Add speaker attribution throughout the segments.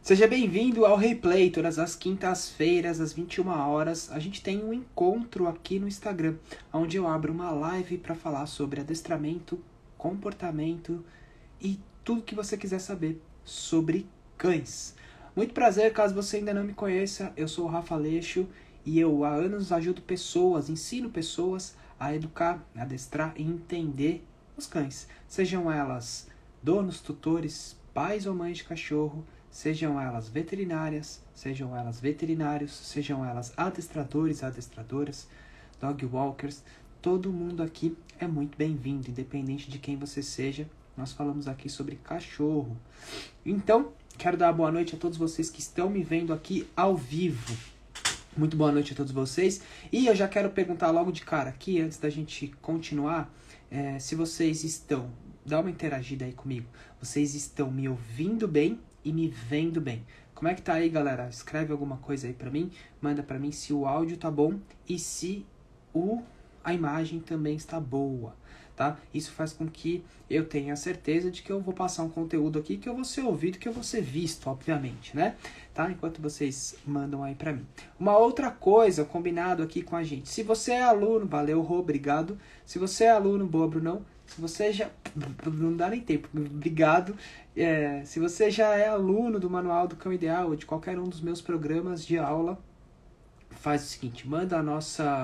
Speaker 1: Seja bem-vindo ao Replay, todas as quintas-feiras, às 21 horas. A gente tem um encontro aqui no Instagram, onde eu abro uma live para falar sobre adestramento, comportamento e tudo que você quiser saber sobre cães. Muito prazer, caso você ainda não me conheça, eu sou o Rafa Aleixo e eu há anos ajudo pessoas, ensino pessoas a educar, adestrar e entender os cães. Sejam elas donos, tutores, pais ou mães de cachorro, sejam elas veterinárias, sejam elas veterinários, sejam elas adestradores, adestradoras, dog walkers, todo mundo aqui é muito bem-vindo, independente de quem você seja. Nós falamos aqui sobre cachorro. Então, quero dar boa noite a todos vocês que estão me vendo aqui ao vivo. Muito boa noite a todos vocês. E eu já quero perguntar logo de cara aqui, antes da gente continuar, se vocês estão, dá uma interagida aí comigo, vocês estão me ouvindo bem e me vendo bem. Como é que tá aí, galera? Escreve alguma coisa aí pra mim, manda pra mim se o áudio tá bom e se a imagem também está boa, tá? Isso faz com que eu tenha certeza de que eu vou passar um conteúdo aqui que eu vou ser ouvido, que eu vou ser visto, obviamente, né? Tá? Enquanto vocês mandam aí pra mim. Uma outra coisa, combinado aqui com a gente. Se você é aluno, valeu, Rô, obrigado. Se você é aluno, boa, Brunão. Se você já... Não dá nem tempo, obrigado. Se você já é aluno do Manual do Cão Ideal ou de qualquer um dos meus programas de aula, faz o seguinte, manda o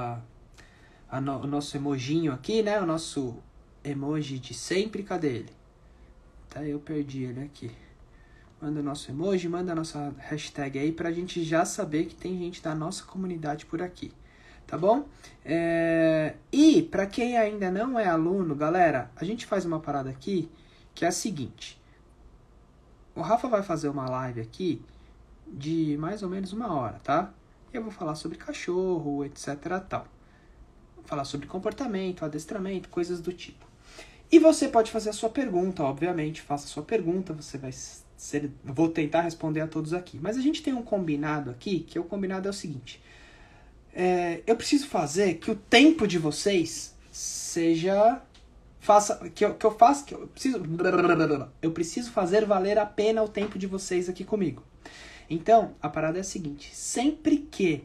Speaker 1: nosso emojinho aqui, né? O nosso emoji de sempre, cadê ele? Tá, eu perdi ele aqui. Manda o nosso emoji, manda a nossa hashtag aí pra gente já saber que tem gente da nossa comunidade por aqui. Tá bom? E para quem ainda não é aluno, galera, a gente faz uma parada aqui que é a seguinte. O Rafa vai fazer uma live aqui de mais ou menos 1 hora, tá? Eu vou falar sobre cachorro, etc, tal. Vou falar sobre comportamento, adestramento, coisas do tipo. E você pode fazer a sua pergunta, obviamente. Faça a sua pergunta, você vai ser... Vou tentar responder a todos aqui. Mas a gente tem um combinado aqui, que o combinado é o seguinte. Eu preciso fazer que o tempo de vocês seja... Eu preciso fazer valer a pena o tempo de vocês aqui comigo. Então, a parada é a seguinte. Sempre que...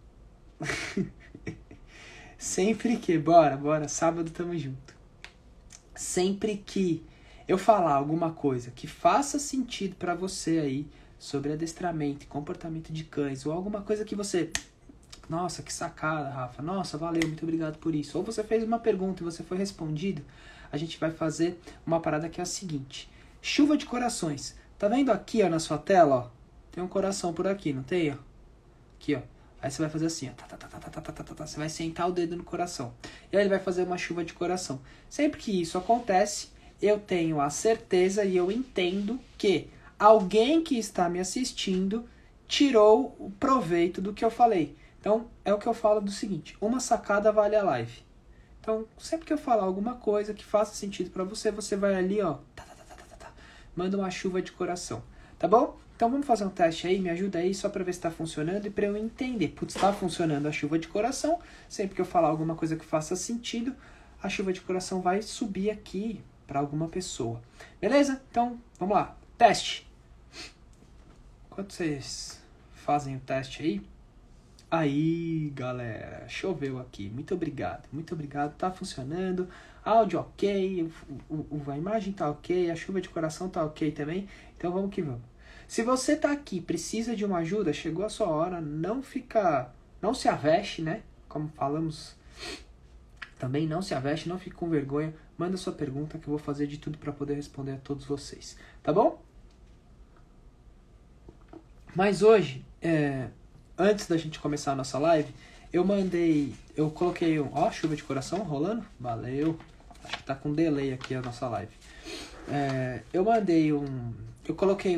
Speaker 1: Bora, sábado tamo junto. Sempre que eu falar alguma coisa que faça sentido pra você aí, sobre adestramento e comportamento de cães, ou alguma coisa que você... Nossa, que sacada, Rafa. Nossa, valeu, muito obrigado por isso. Ou você fez uma pergunta e você foi respondido, a gente vai fazer uma parada que é a seguinte. Chuva de corações. Tá vendo aqui, ó, na sua tela, ó? Tem um coração por aqui, não tem, ó? Aqui, ó. Aí você vai fazer assim, ó. Você vai sentar o dedo no coração. E aí ele vai fazer uma chuva de coração. Sempre que isso acontece, eu tenho a certeza e eu entendo que alguém que está me assistindo tirou o proveito do que eu falei. Então, é o que eu falo do seguinte, uma sacada vale a live. Então, sempre que eu falar alguma coisa que faça sentido pra você, você vai ali, ó, manda uma chuva de coração, tá bom? Então, vamos fazer um teste aí, me ajuda aí, só pra ver se tá funcionando e pra eu entender. Putz, tá funcionando a chuva de coração, sempre que eu falar alguma coisa que faça sentido, a chuva de coração vai subir aqui pra alguma pessoa. Beleza? Então, vamos lá, teste. Enquanto vocês fazem o teste aí, aí, galera, choveu aqui. Muito obrigado, tá funcionando. Áudio ok, a imagem tá ok, a chuva de coração tá ok também. Então vamos que vamos. Se você tá aqui, precisa de uma ajuda, chegou a sua hora, não se aveste, né? Como falamos, também não se aveste, não fique com vergonha. Manda sua pergunta que eu vou fazer de tudo para poder responder a todos vocês, tá bom? Mas hoje, antes da gente começar a nossa live, eu coloquei chuva de coração rolando, valeu, acho que tá com delay aqui a nossa live. Eu coloquei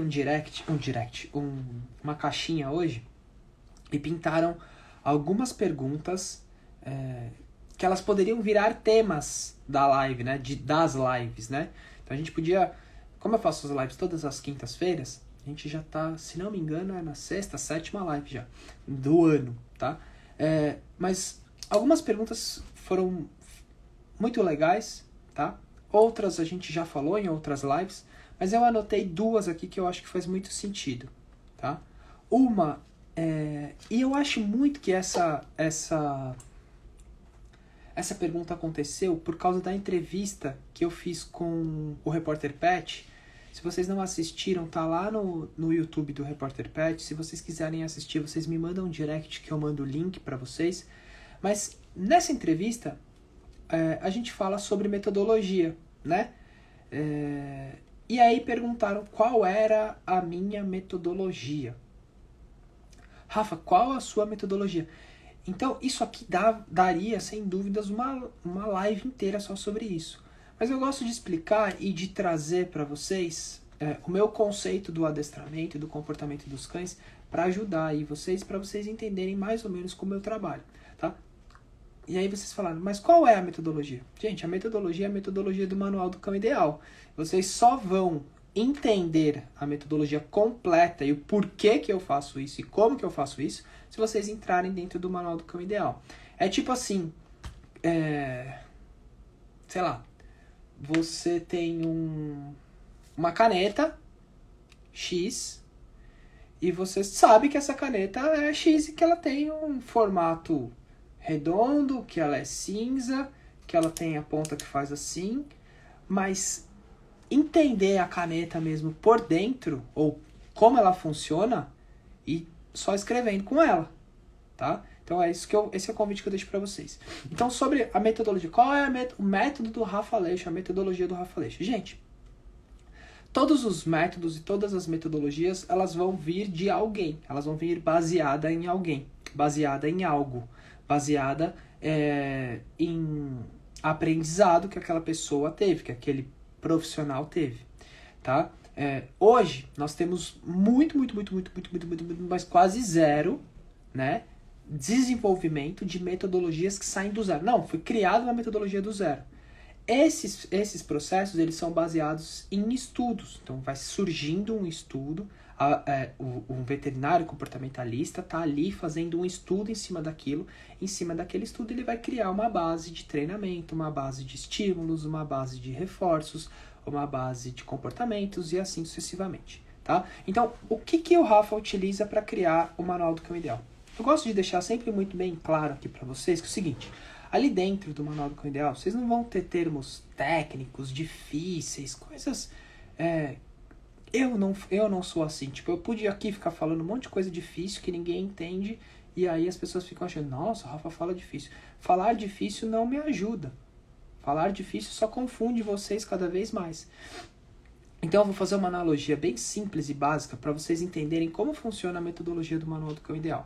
Speaker 1: uma caixinha hoje e pintaram algumas perguntas que elas poderiam virar temas da live, né, das lives, né? Então a gente podia, como eu faço as lives todas as quintas-feiras, a gente já tá, se não me engano, é na 6ª, 7ª live já, do ano, tá? Mas algumas perguntas foram muito legais, tá? Outras a gente já falou em outras lives, mas eu anotei 2 aqui que eu acho que faz muito sentido, tá? E eu acho muito que essa pergunta aconteceu por causa da entrevista que eu fiz com o Repórter Pet. Se vocês não assistiram, tá lá no YouTube do Repórter Pet. Se vocês quiserem assistir, vocês me mandam um direct que eu mando o link para vocês. Mas nessa entrevista, a gente fala sobre metodologia, né? E aí perguntaram qual era a minha metodologia. Rafa, qual a sua metodologia? Então, isso aqui daria, sem dúvidas, uma live inteira só sobre isso. Mas eu gosto de explicar e de trazer para vocês o meu conceito do adestramento e do comportamento dos cães para ajudar aí vocês, para vocês entenderem mais ou menos como eu trabalho, tá? E aí vocês falaram, mas qual é a metodologia? Gente, a metodologia é a metodologia do Manual do Cão Ideal. Vocês só vão entender a metodologia completa e o porquê que eu faço isso e como que eu faço isso se vocês entrarem dentro do Manual do Cão Ideal. É tipo assim, sei lá, você tem uma caneta X e você sabe que essa caneta é X e que ela tem um formato redondo, que ela é cinza, que ela tem a ponta que faz assim, mas entender a caneta mesmo por dentro, ou como ela funciona, e só escrevendo com ela, tá? Então esse é o convite que eu deixo para vocês. Então, sobre a metodologia, qual é o método do Rafa Aleixo, a metodologia do Rafa Aleixo? Gente, todos os métodos e todas as metodologias, elas vão vir de alguém, elas vão vir baseada em alguém, baseada em algo, baseada em aprendizado que aquela pessoa teve, que aquele profissional teve, tá? Hoje, nós temos muito, mas quase zero, né, desenvolvimento de metodologias que saem do zero. Não, foi criada uma metodologia do zero. Esses processos, eles são baseados em estudos. Então, vai surgindo um estudo, um veterinário comportamentalista está ali fazendo um estudo em cima daquilo. Em cima daquele estudo, ele vai criar uma base de treinamento, uma base de estímulos, uma base de reforços, uma base de comportamentos e assim sucessivamente, tá? Então, o que o Rafa utiliza para criar o Manual do Cão Ideal? Eu gosto de deixar sempre muito bem claro aqui para vocês que é o seguinte: ali dentro do Manual do Cão Ideal, vocês não vão ter termos técnicos, difíceis, coisas... Eu não sou assim. Tipo, eu pude aqui ficar falando um monte de coisa difícil que ninguém entende, e aí as pessoas ficam achando, nossa, o Rafa fala difícil. Falar difícil não me ajuda. Falar difícil só confunde vocês cada vez mais. Então eu vou fazer uma analogia bem simples e básica para vocês entenderem como funciona a metodologia do Manual do Cão Ideal.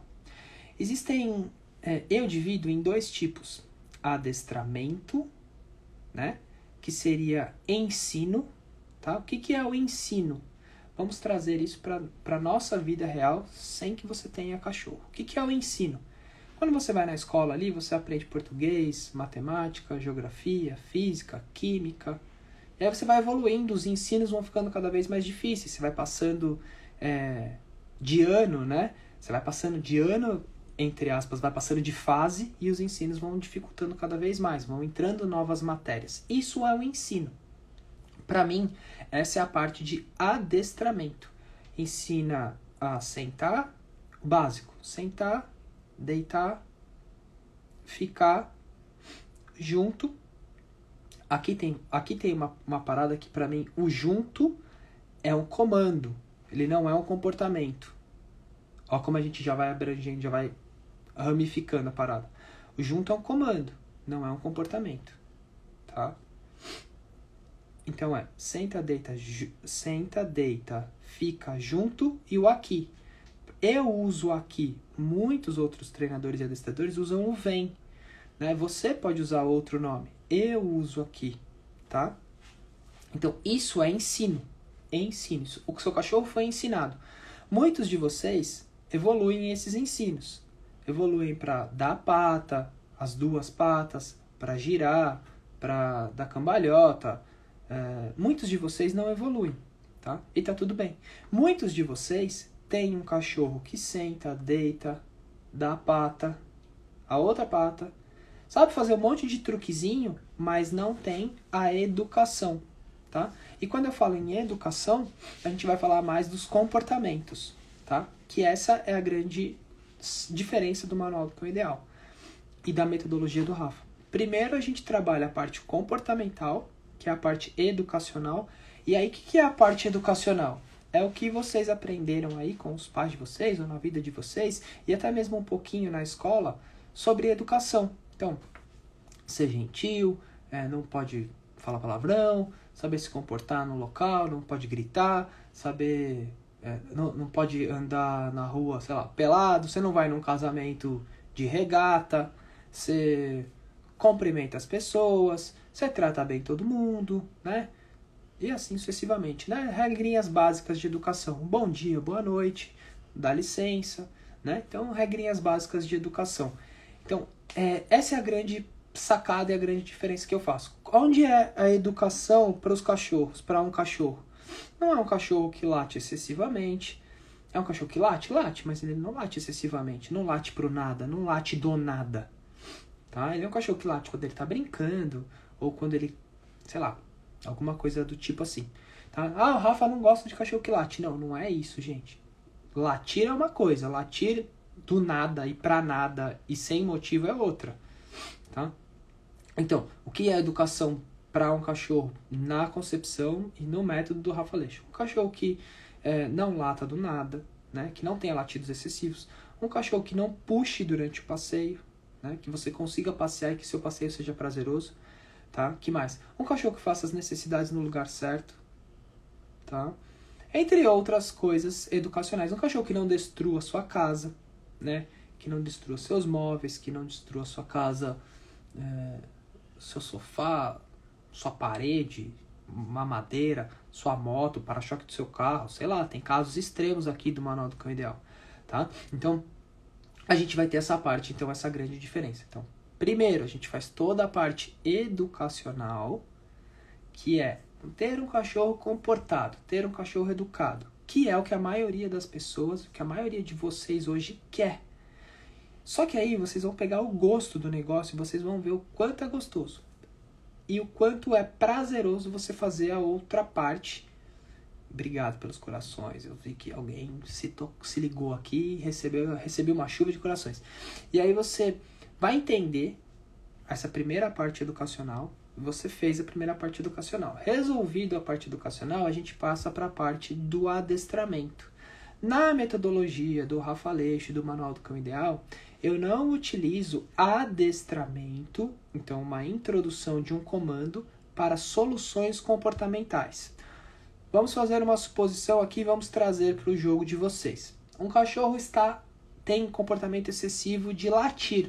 Speaker 1: Eu divido em dois tipos: adestramento, né, que seria ensino, tá? O que é o ensino? Vamos trazer isso para a nossa vida real sem que você tenha cachorro. O que é o ensino? Quando você vai na escola ali, você aprende português, matemática, geografia, física, química. E aí você vai evoluindo, os ensinos vão ficando cada vez mais difíceis. Você vai passando de ano, né? Você vai passando de ano, entre aspas, vai passando de fase e os ensinos vão dificultando cada vez mais, vão entrando novas matérias. Isso é o ensino. Para mim, essa é a parte de adestramento. Ensina a sentar, o básico, sentar, deitar, ficar junto. Aqui tem uma parada que para mim, o junto é um comando, ele não é um comportamento. Ó como a gente já vai abrangendo, já vai ramificando a parada. O junto é um comando, não é um comportamento, tá? Então senta, deita, fica junto e o aqui. Eu uso aqui, muitos outros treinadores e adestradores usam o vem, né? Você pode usar outro nome. Eu uso aqui, tá? Então, isso é ensino. Ensino. O seu cachorro foi ensinado. Muitos de vocês evoluem esses ensinos. Evoluem para dar a pata, as duas patas, para girar, para dar cambalhota. Muitos de vocês não evoluem, tá? E tá tudo bem. Muitos de vocês têm um cachorro que senta, deita, dá a pata, a outra pata, sabe fazer um monte de truquezinho, mas não tem a educação, tá? E quando eu falo em educação, a gente vai falar mais dos comportamentos, tá? Que essa é a grande diferença do Manual do Cão Ideal e da metodologia do Rafa. Primeiro a gente trabalha a parte comportamental, que é a parte educacional. E aí, o que é a parte educacional? É o que vocês aprenderam aí com os pais de vocês, ou na vida de vocês, e até mesmo um pouquinho na escola, sobre educação. Então, ser gentil, não pode falar palavrão, saber se comportar no local, não pode gritar, saber... não pode andar na rua, sei lá, pelado, você não vai num casamento de regata, você cumprimenta as pessoas, você trata bem todo mundo, né? E assim sucessivamente, né? Regrinhas básicas de educação. Bom dia, boa noite, dá licença, né? Então, regrinhas básicas de educação. Então, essa é a grande sacada e a grande diferença que eu faço. Onde é a educação para os cachorros, para um cachorro? Não é um cachorro que late excessivamente. É um cachorro que late, mas ele não late excessivamente. Não late pro nada, não late do nada. Tá? Ele é um cachorro que late quando ele tá brincando, ou quando ele, sei lá, alguma coisa do tipo assim. Tá? Ah, o Rafa não gosta de cachorro que late. Não, não é isso, gente. Latir é uma coisa, latir do nada e pra nada e sem motivo é outra. Tá? Então, o que é educação para um cachorro na concepção e no método do Rafa Aleixo? Um cachorro que não lata do nada, né? Que não tenha latidos excessivos. Um cachorro que não puxe durante o passeio, né? Que você consiga passear e que seu passeio seja prazeroso. Tá? Que mais? Um cachorro que faça as necessidades no lugar certo. Tá? Entre outras coisas educacionais. Um cachorro que não destrua sua casa, né? Que não destrua seus móveis, que não destrua sua casa, seu sofá, sua parede, uma madeira, sua moto, para-choque do seu carro, sei lá, tem casos extremos aqui do Manual do Cão Ideal. Tá? Então, a gente vai ter essa parte, então, essa grande diferença. Então, primeiro, a gente faz toda a parte educacional, que é ter um cachorro comportado, ter um cachorro educado, que é o que a maioria das pessoas, o que a maioria de vocês hoje quer. Só que aí vocês vão pegar o gosto do negócio e vocês vão ver o quanto é gostoso. E o quanto é prazeroso você fazer a outra parte. Obrigado pelos corações. Eu vi que alguém se ligou aqui e recebeu uma chuva de corações. E aí você vai entender essa primeira parte educacional. Você fez a primeira parte educacional. Resolvido a parte educacional, a gente passa para a parte do adestramento. Na metodologia do Rafa Aleixo e do Manual do Cão Ideal, eu não utilizo adestramento, então uma introdução de um comando para soluções comportamentais. Vamos fazer uma suposição aqui e vamos trazer para o jogo de vocês. Um cachorro tem comportamento excessivo de latir,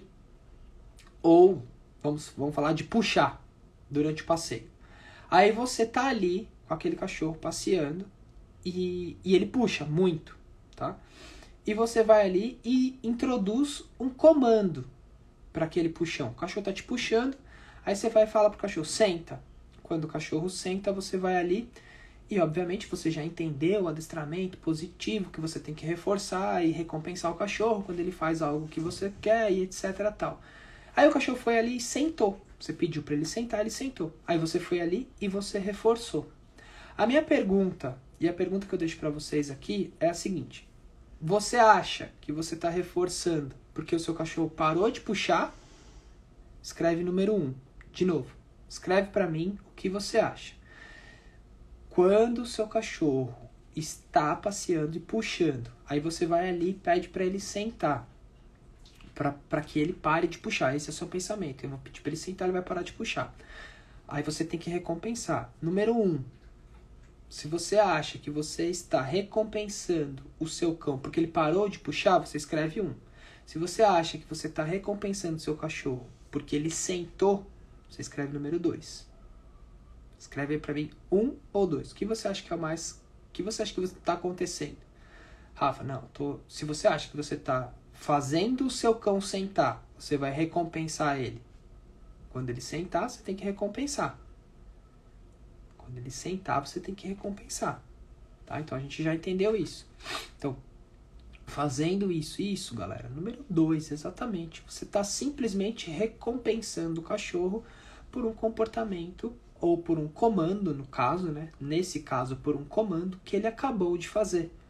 Speaker 1: ou vamos falar de puxar durante o passeio. Aí você tá ali com aquele cachorro passeando e ele puxa muito, tá? E você vai ali e introduz um comando para aquele puxão. O cachorro tá te puxando, aí você vai falar pro cachorro, senta. Quando o cachorro senta, você vai ali e, obviamente, você já entendeu o adestramento positivo, que você tem que reforçar e recompensar o cachorro quando ele faz algo que você quer e etc. tal. Aí o cachorro foi ali e sentou. Você pediu para ele sentar, ele sentou. Aí você foi ali e você reforçou. A minha pergunta, e a pergunta que eu deixo para vocês aqui, é a seguinte. Você acha que você está reforçando porque o seu cachorro parou de puxar? Escreve número 1. De novo, escreve para mim o que você acha. Quando o seu cachorro está passeando e puxando, aí você vai ali e pede para ele sentar. Para que ele pare de puxar. Esse é o seu pensamento. Eu vou pedir para ele sentar, ele vai parar de puxar. Aí você tem que recompensar. Número 1. Se você acha que você está recompensando o seu cão porque ele parou de puxar, você escreve 1. Se você acha que você está recompensando o seu cachorro porque ele sentou, você escreve número 2. Escreve aí para mim 1 ou 2. O que você acha que é o mais... O que você acha que está acontecendo? Rafa, não. Se você acha que você está fazendo o seu cão sentar, você vai recompensar ele. Quando ele sentar, você tem que recompensar. Quando ele sentar, você tem que recompensar. Tá? Então, a gente já entendeu isso. Então, fazendo isso, galera. Número 2, exatamente. Você está simplesmente recompensando o cachorro por um comportamento ou por um comando, no caso, né? Nesse caso, por um comando que ele acabou de fazer.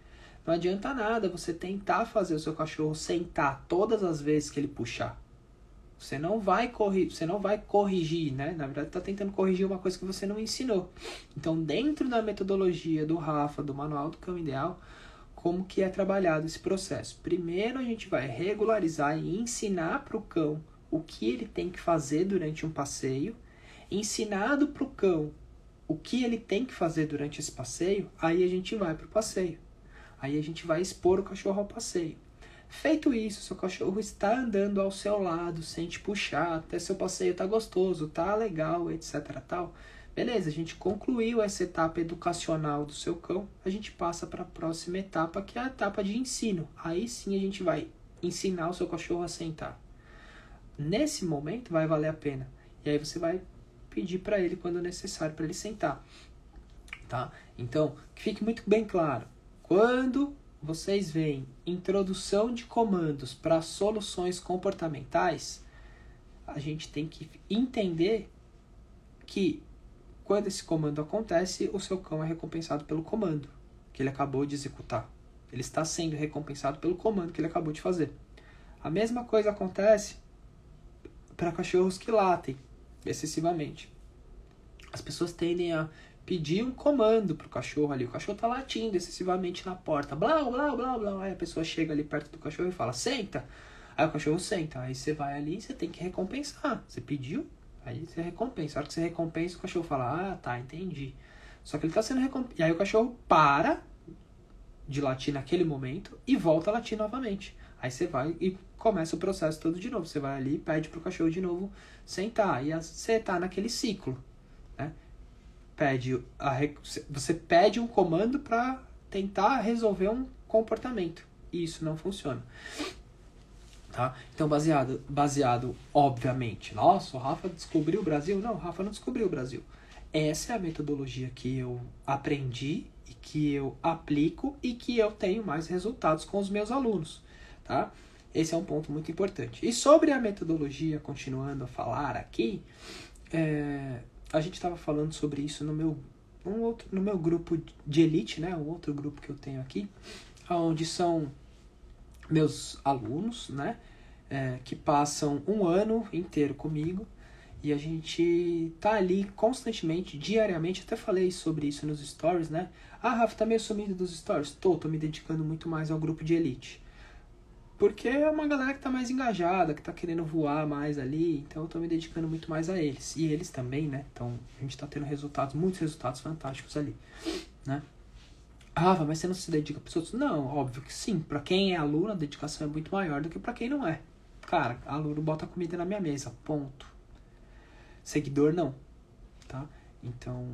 Speaker 1: Não adianta nada você tentar fazer o seu cachorro sentar todas as vezes que ele puxar. Você não vai corrigir, né? Na verdade, está tentando corrigir uma coisa que você não ensinou. Então, dentro da metodologia do Rafa, do Manual do Cão Ideal, como que é trabalhado esse processo? Primeiro, a gente vai regularizar e ensinar para o cão o que ele tem que fazer durante um passeio. Ensinado para o cão o que ele tem que fazer durante esse passeio, aí a gente vai para o passeio. Aí a gente vai expor o cachorro ao passeio. Feito isso, seu cachorro está andando ao seu lado, sem te puxar, até seu passeio tá gostoso, tá legal, etc. Tal. Beleza, a gente concluiu essa etapa educacional do seu cão, a gente passa para a próxima etapa, que é a etapa de ensino. Aí sim a gente vai ensinar o seu cachorro a sentar. Nesse momento vai valer a pena. E aí você vai pedir para ele quando necessário para ele sentar. Tá? Então, que fique muito bem claro. Quando vocês veem introdução de comandos para soluções comportamentais, a gente tem que entender que quando esse comando acontece, o seu cão é recompensado pelo comando que ele acabou de executar. Ele está sendo recompensado pelo comando que ele acabou de fazer. A mesma coisa acontece para cachorros que latem excessivamente. As pessoas tendem a pedir um comando pro cachorro ali. O cachorro tá latindo excessivamente na porta. Blá, blá, blá, blá. Aí a pessoa chega ali perto do cachorro e fala, senta. Aí o cachorro senta. Aí você vai ali e você tem que recompensar. Você pediu, aí você recompensa. A hora que você recompensa, o cachorro fala, ah, tá, entendi. Só que ele tá sendo recompensado. E aí o cachorro para de latir naquele momento e volta a latir novamente. Aí você vai e começa o processo todo de novo. Você vai ali e pede pro cachorro de novo sentar. E você tá naquele ciclo, né? Você pede um comando para tentar resolver um comportamento. E isso não funciona. Tá? Então, baseado, obviamente, nossa, o Rafa descobriu o Brasil? Não, o Rafa não descobriu o Brasil. Essa é a metodologia que eu aprendi e que eu aplico e que eu tenho mais resultados com os meus alunos. Tá? Esse é um ponto muito importante. E sobre a metodologia, continuando a falar aqui, a gente estava falando sobre isso no meu grupo de elite, né? Um outro grupo que eu tenho aqui, onde são meus alunos, né? Que passam um ano inteiro comigo e a gente tá ali constantemente, diariamente. Até falei sobre isso nos stories, né? Ah, Rafa, tá meio sumido dos stories? Tô me dedicando muito mais ao grupo de elite. Porque é uma galera que tá mais engajada, que tá querendo voar mais ali, então eu tô me dedicando muito mais a eles. E eles também, né? Então a gente tá tendo muitos resultados fantásticos ali, né? Ah, mas você não se dedica pros outros? Não, óbvio que sim. Pra quem é aluno, a dedicação é muito maior do que pra quem não é. Cara, aluno bota comida na minha mesa, ponto. Seguidor não, tá? Então,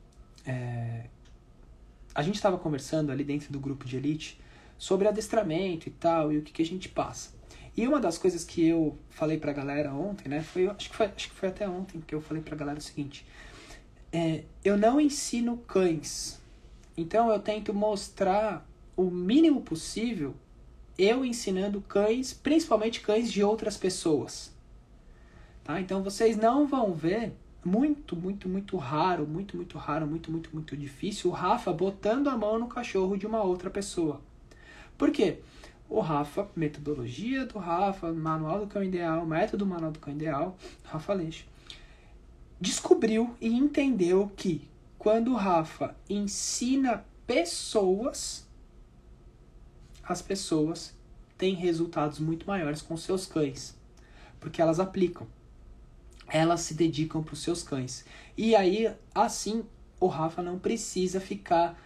Speaker 1: a gente tava conversando ali dentro do grupo de elite sobre adestramento e tal, e o que a gente passa. E uma das coisas que eu falei pra galera ontem, né, acho que foi até ontem que eu falei pra galera o seguinte, eu não ensino cães, então eu tento mostrar o mínimo possível eu ensinando cães, principalmente cães de outras pessoas. Tá? Então vocês não vão ver, muito raro, muito difícil, o Rafa botando a mão no cachorro de uma outra pessoa. Por quê? O Rafa, metodologia do Rafa, Manual do Cão Ideal, método Manual do Cão Ideal, Rafa Leixo, descobriu e entendeu que quando o Rafa ensina pessoas, as pessoas têm resultados muito maiores com seus cães, porque elas aplicam, elas se dedicam para os seus cães. E aí, assim, o Rafa não precisa ficar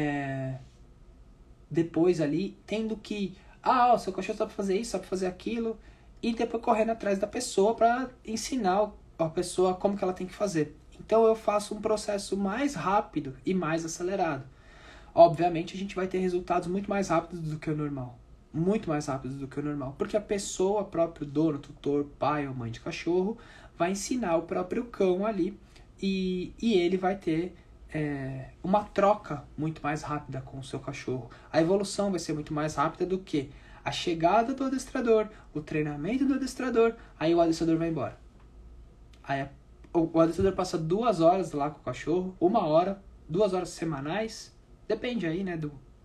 Speaker 1: depois ali, tendo que, o seu cachorro sabe fazer isso, sabe fazer aquilo, e depois correndo atrás da pessoa para ensinar a pessoa como que ela tem que fazer. Então eu faço um processo mais rápido e mais acelerado. Obviamente a gente vai ter resultados muito mais rápidos do que o normal. Muito mais rápidos do que o normal. Porque a pessoa, próprio dono, tutor, pai ou mãe de cachorro, vai ensinar o próprio cão ali e ele vai ter uma troca muito mais rápida com o seu cachorro. A evolução vai ser muito mais rápida do que a chegada do adestrador, o treinamento do adestrador, aí o adestrador vai embora. Aí o adestrador passa 2 horas lá com o cachorro, 1 hora, 2 horas semanais, depende aí, né,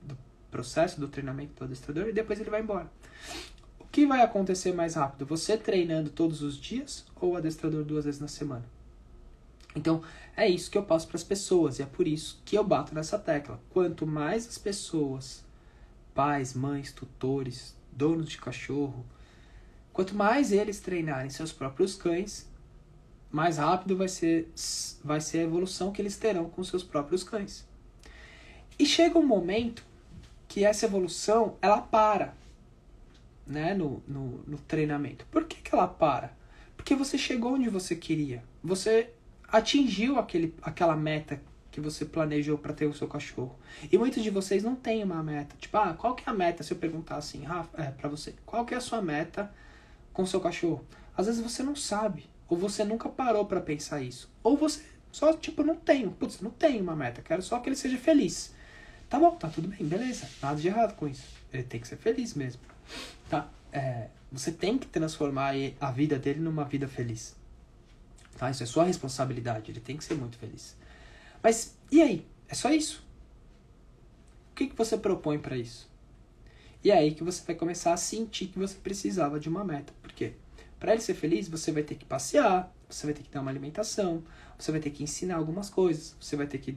Speaker 1: processo do treinamento do adestrador e depois ele vai embora. O que vai acontecer mais rápido? Você treinando todos os dias ou o adestrador 2 vezes na semana? Então, é isso que eu passo para as pessoas e é por isso que eu bato nessa tecla. Quanto mais as pessoas, pais, mães, tutores, donos de cachorro, quanto mais eles treinarem seus próprios cães, mais rápido vai ser a evolução que eles terão com seus próprios cães. E chega um momento que essa evolução, ela para, né, no treinamento. Por que ela para? Porque você chegou onde você queria. Você atingiu aquela meta que você planejou para ter o seu cachorro. E muitos de vocês não têm uma meta. Tipo, qual que é a meta? Se eu perguntar assim, Rafa, para você, qual que é a sua meta com o seu cachorro? Às vezes você não sabe. Ou você nunca parou para pensar isso. Ou você só, não tenho. Putz, não tenho uma meta. Quero só que ele seja feliz. Tá bom, tá tudo bem, beleza. Nada de errado com isso. Ele tem que ser feliz mesmo. Tá? Você tem que transformar a vida dele numa vida feliz. Tá? Isso é sua responsabilidade. Ele tem que ser muito feliz. Mas, e aí? É só isso? O que você propõe para isso? E é aí que você vai começar a sentir que você precisava de uma meta. Por quê? Para ele ser feliz, você vai ter que passear, você vai ter que dar uma alimentação, você vai ter que ensinar algumas coisas, você vai ter que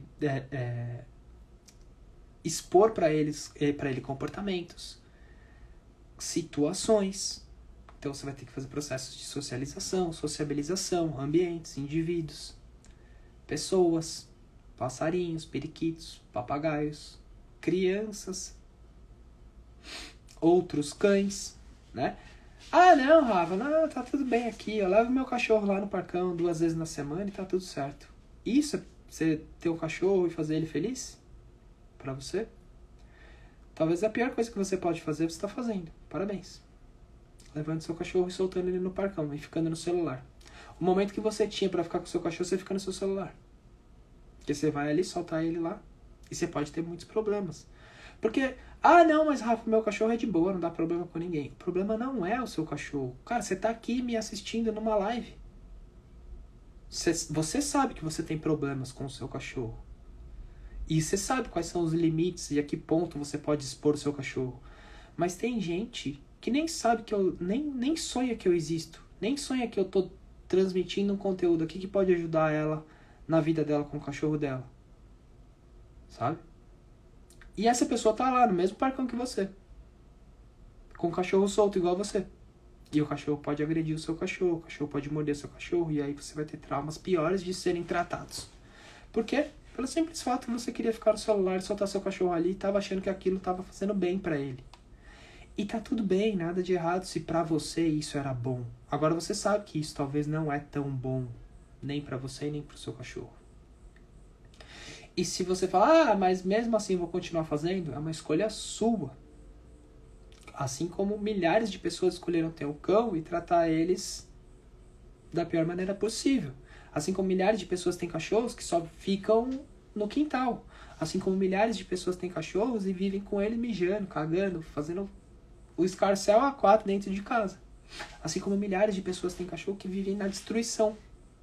Speaker 1: expor para ele comportamentos, situações. Então você vai ter que fazer processos de socialização, sociabilização, ambientes, indivíduos, pessoas, passarinhos, periquitos, papagaios, crianças, outros cães, né? Não, Rafa, não, tá tudo bem aqui. Eu levo meu cachorro lá no parcão 2 vezes na semana e tá tudo certo. Isso é você ter um cachorro e fazer ele feliz? Pra você? Talvez a pior coisa que você pode fazer, você tá fazendo. Parabéns. Levando seu cachorro e soltando ele no parcão e ficando no celular. O momento que você tinha pra ficar com seu cachorro, você fica no seu celular. Porque você vai ali, soltar ele lá. E você pode ter muitos problemas. Porque, não, mas Rafa, meu cachorro é de boa, não dá problema com ninguém. O problema não é o seu cachorro. Cara, você tá aqui me assistindo numa live. Você sabe que você tem problemas com o seu cachorro. E você sabe quais são os limites e a que ponto você pode expor o seu cachorro. Mas tem gente que nem sabe que eu... Nem sonha que eu existo. Nem sonha que eu tô transmitindo um conteúdo aqui que pode ajudar ela na vida dela com o cachorro dela. Sabe? E essa pessoa tá lá no mesmo parcão que você. Com o cachorro solto igual você. E o cachorro pode agredir o seu cachorro. O cachorro pode morder o seu cachorro. E aí você vai ter traumas piores de serem tratados. Por quê? Pelo simples fato que você queria ficar no celular e soltar seu cachorro ali. E tava achando que aquilo tava fazendo bem pra ele. E tá tudo bem, nada de errado se pra você isso era bom. Agora você sabe que isso talvez não é tão bom. Nem pra você, nem pro seu cachorro. E se você falar, mas mesmo assim vou continuar fazendo, é uma escolha sua. Assim como milhares de pessoas escolheram ter um cão e tratar eles da pior maneira possível. Assim como milhares de pessoas têm cachorros que só ficam no quintal. Assim como milhares de pessoas têm cachorros e vivem com eles mijando, cagando, fazendo o escarcéu A4 dentro de casa. Assim como milhares de pessoas têm cachorro que vivem na destruição.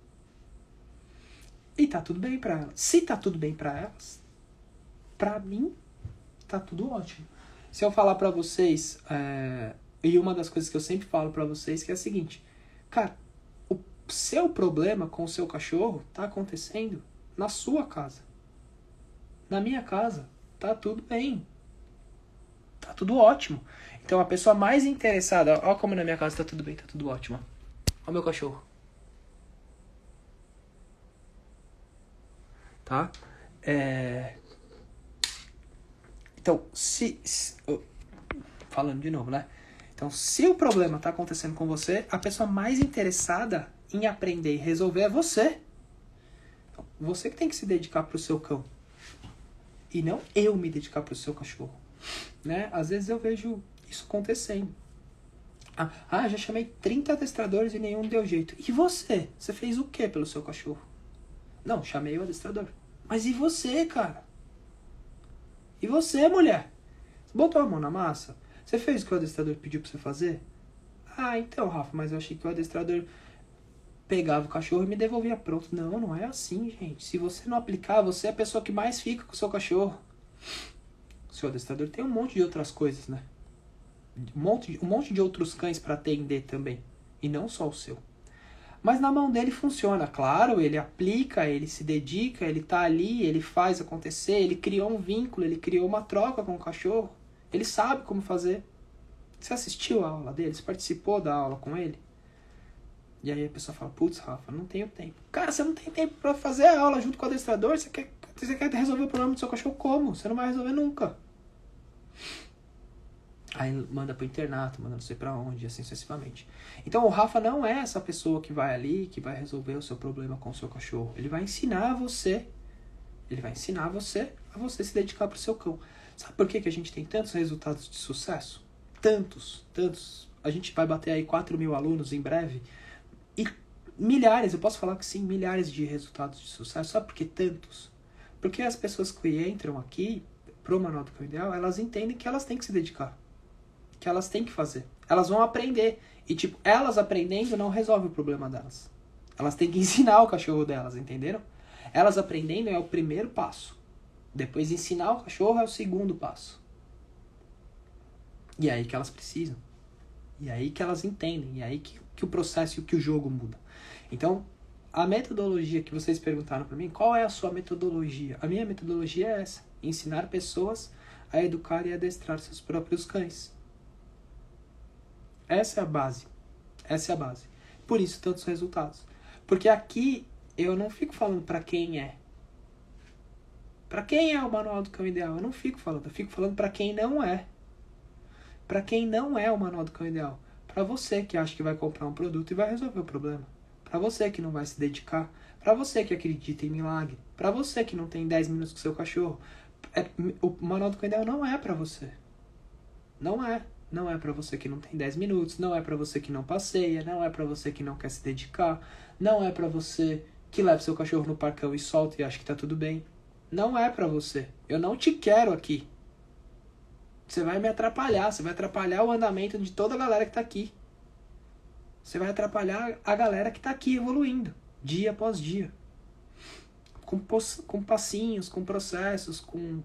Speaker 1: E tá tudo bem pra elas. Se tá tudo bem pra elas, pra mim, tá tudo ótimo. Se eu falar pra vocês, e uma das coisas que eu sempre falo pra vocês, que é a seguinte, cara, o seu problema com o seu cachorro tá acontecendo na sua casa. Na minha casa, tá tudo bem. Tá tudo ótimo. Então a pessoa mais interessada, ó como na minha casa tá tudo bem, tá tudo ótimo. Ó meu cachorro. Tá? Então, falando de novo, né? Então, se o problema tá acontecendo com você, a pessoa mais interessada em aprender e resolver é você. Então, você que tem que se dedicar pro seu cão. E não eu me dedicar pro seu cachorro. Né? Às vezes eu vejo isso acontecendo. Já chamei 30 adestradores e nenhum deu jeito. E você? Você fez o que pelo seu cachorro? Não, chamei o adestrador. Mas e você, cara? E você, mulher? Você botou a mão na massa? Você fez o que o adestrador pediu pra você fazer? Então, Rafa, mas eu achei que o adestrador pegava o cachorro e me devolvia pronto. Não, não é assim, gente. Se você não aplicar, você é a pessoa que mais fica com o seu cachorro. O seu adestrador tem um monte de outras coisas, né? Um monte de outros cães para atender também. E não só o seu. Mas na mão dele funciona, claro, ele aplica, ele se dedica, ele tá ali, ele faz acontecer, ele criou um vínculo, ele criou uma troca com o cachorro, ele sabe como fazer. Você assistiu a aula dele? Você participou da aula com ele? E aí a pessoa fala, putz, Rafa, não tenho tempo. Cara, você não tem tempo pra fazer a aula junto com o adestrador? Você quer resolver o problema do seu cachorro como? Você não vai resolver nunca. Aí manda pro internato, manda não sei pra onde, assim sucessivamente. Então o Rafa não é essa pessoa que vai ali, que vai resolver o seu problema com o seu cachorro. Ele vai ensinar você. Ele vai ensinar você a você se dedicar pro seu cão. Sabe por que a gente tem tantos resultados de sucesso? Tantos. A gente vai bater aí 4.000 alunos em breve. E milhares, eu posso falar que sim, milhares de resultados de sucesso. Sabe por que tantos? Porque as pessoas que entram aqui pro Manual do Cão Ideal, elas entendem que elas têm que se dedicar. Que elas têm que fazer. Elas vão aprender. E, tipo, elas aprendendo não resolve o problema delas. Elas têm que ensinar o cachorro delas, entenderam? Elas aprendendo é o primeiro passo. Depois, ensinar o cachorro é o segundo passo. E é aí que elas precisam. E é aí que elas entendem. E é aí que o processo e que o jogo muda. Então, a metodologia que vocês perguntaram pra mim, qual é a sua metodologia? A minha metodologia é essa. Ensinar pessoas a educar e adestrar seus próprios cães. Essa é a base. Essa é a base. Por isso, tantos resultados. Porque aqui, eu não fico falando pra quem é. Pra quem é o Manual do Cão Ideal? Eu não fico falando. Eu fico falando pra quem não é. Pra quem não é o Manual do Cão Ideal. Pra você que acha que vai comprar um produto e vai resolver o problema. Pra você que não vai se dedicar. Pra você que acredita em milagre. Pra você que não tem 10 minutos com seu cachorro. O Manual do Cão Ideal não é pra você. Não é. Não é pra você que não tem 10 minutos, não é pra você que não passeia, não é pra você que não quer se dedicar, não é pra você que leva seu cachorro no parcão e solta e acha que tá tudo bem. Não é pra você. Eu não te quero aqui. Você vai me atrapalhar, você vai atrapalhar o andamento de toda a galera que tá aqui. Você vai atrapalhar a galera que tá aqui evoluindo, dia após dia. Com passinhos, com processos, com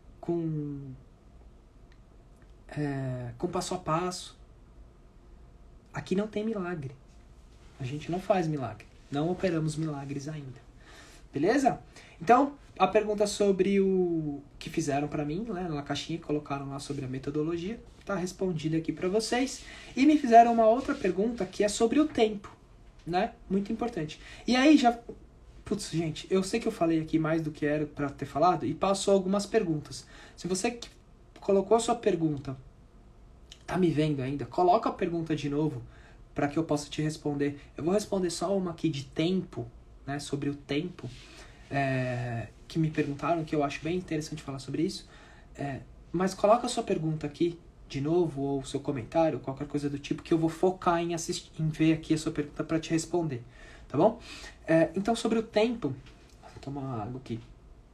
Speaker 1: passo a passo. Aqui não tem milagre. A gente não faz milagre. Não operamos milagres ainda. Beleza? Então, a pergunta sobre o que fizeram pra mim, né, na caixinha, colocaram lá sobre a metodologia, tá respondida aqui pra vocês. E me fizeram uma outra pergunta que é sobre o tempo, né? Muito importante. E aí já... Putz, gente, eu sei que eu falei aqui mais do que era pra ter falado e passou algumas perguntas. Se você colocou a sua pergunta, tá me vendo ainda? Coloca a pergunta de novo para que eu possa te responder. Eu vou responder só uma aqui de tempo, né? Sobre o tempo, que me perguntaram, que eu acho bem interessante falar sobre isso. Mas coloca a sua pergunta aqui de novo, ou seu comentário, qualquer coisa do tipo, que eu vou focar em ver aqui a sua pergunta para te responder, tá bom? Então, sobre o tempo... Vou tomar uma água aqui.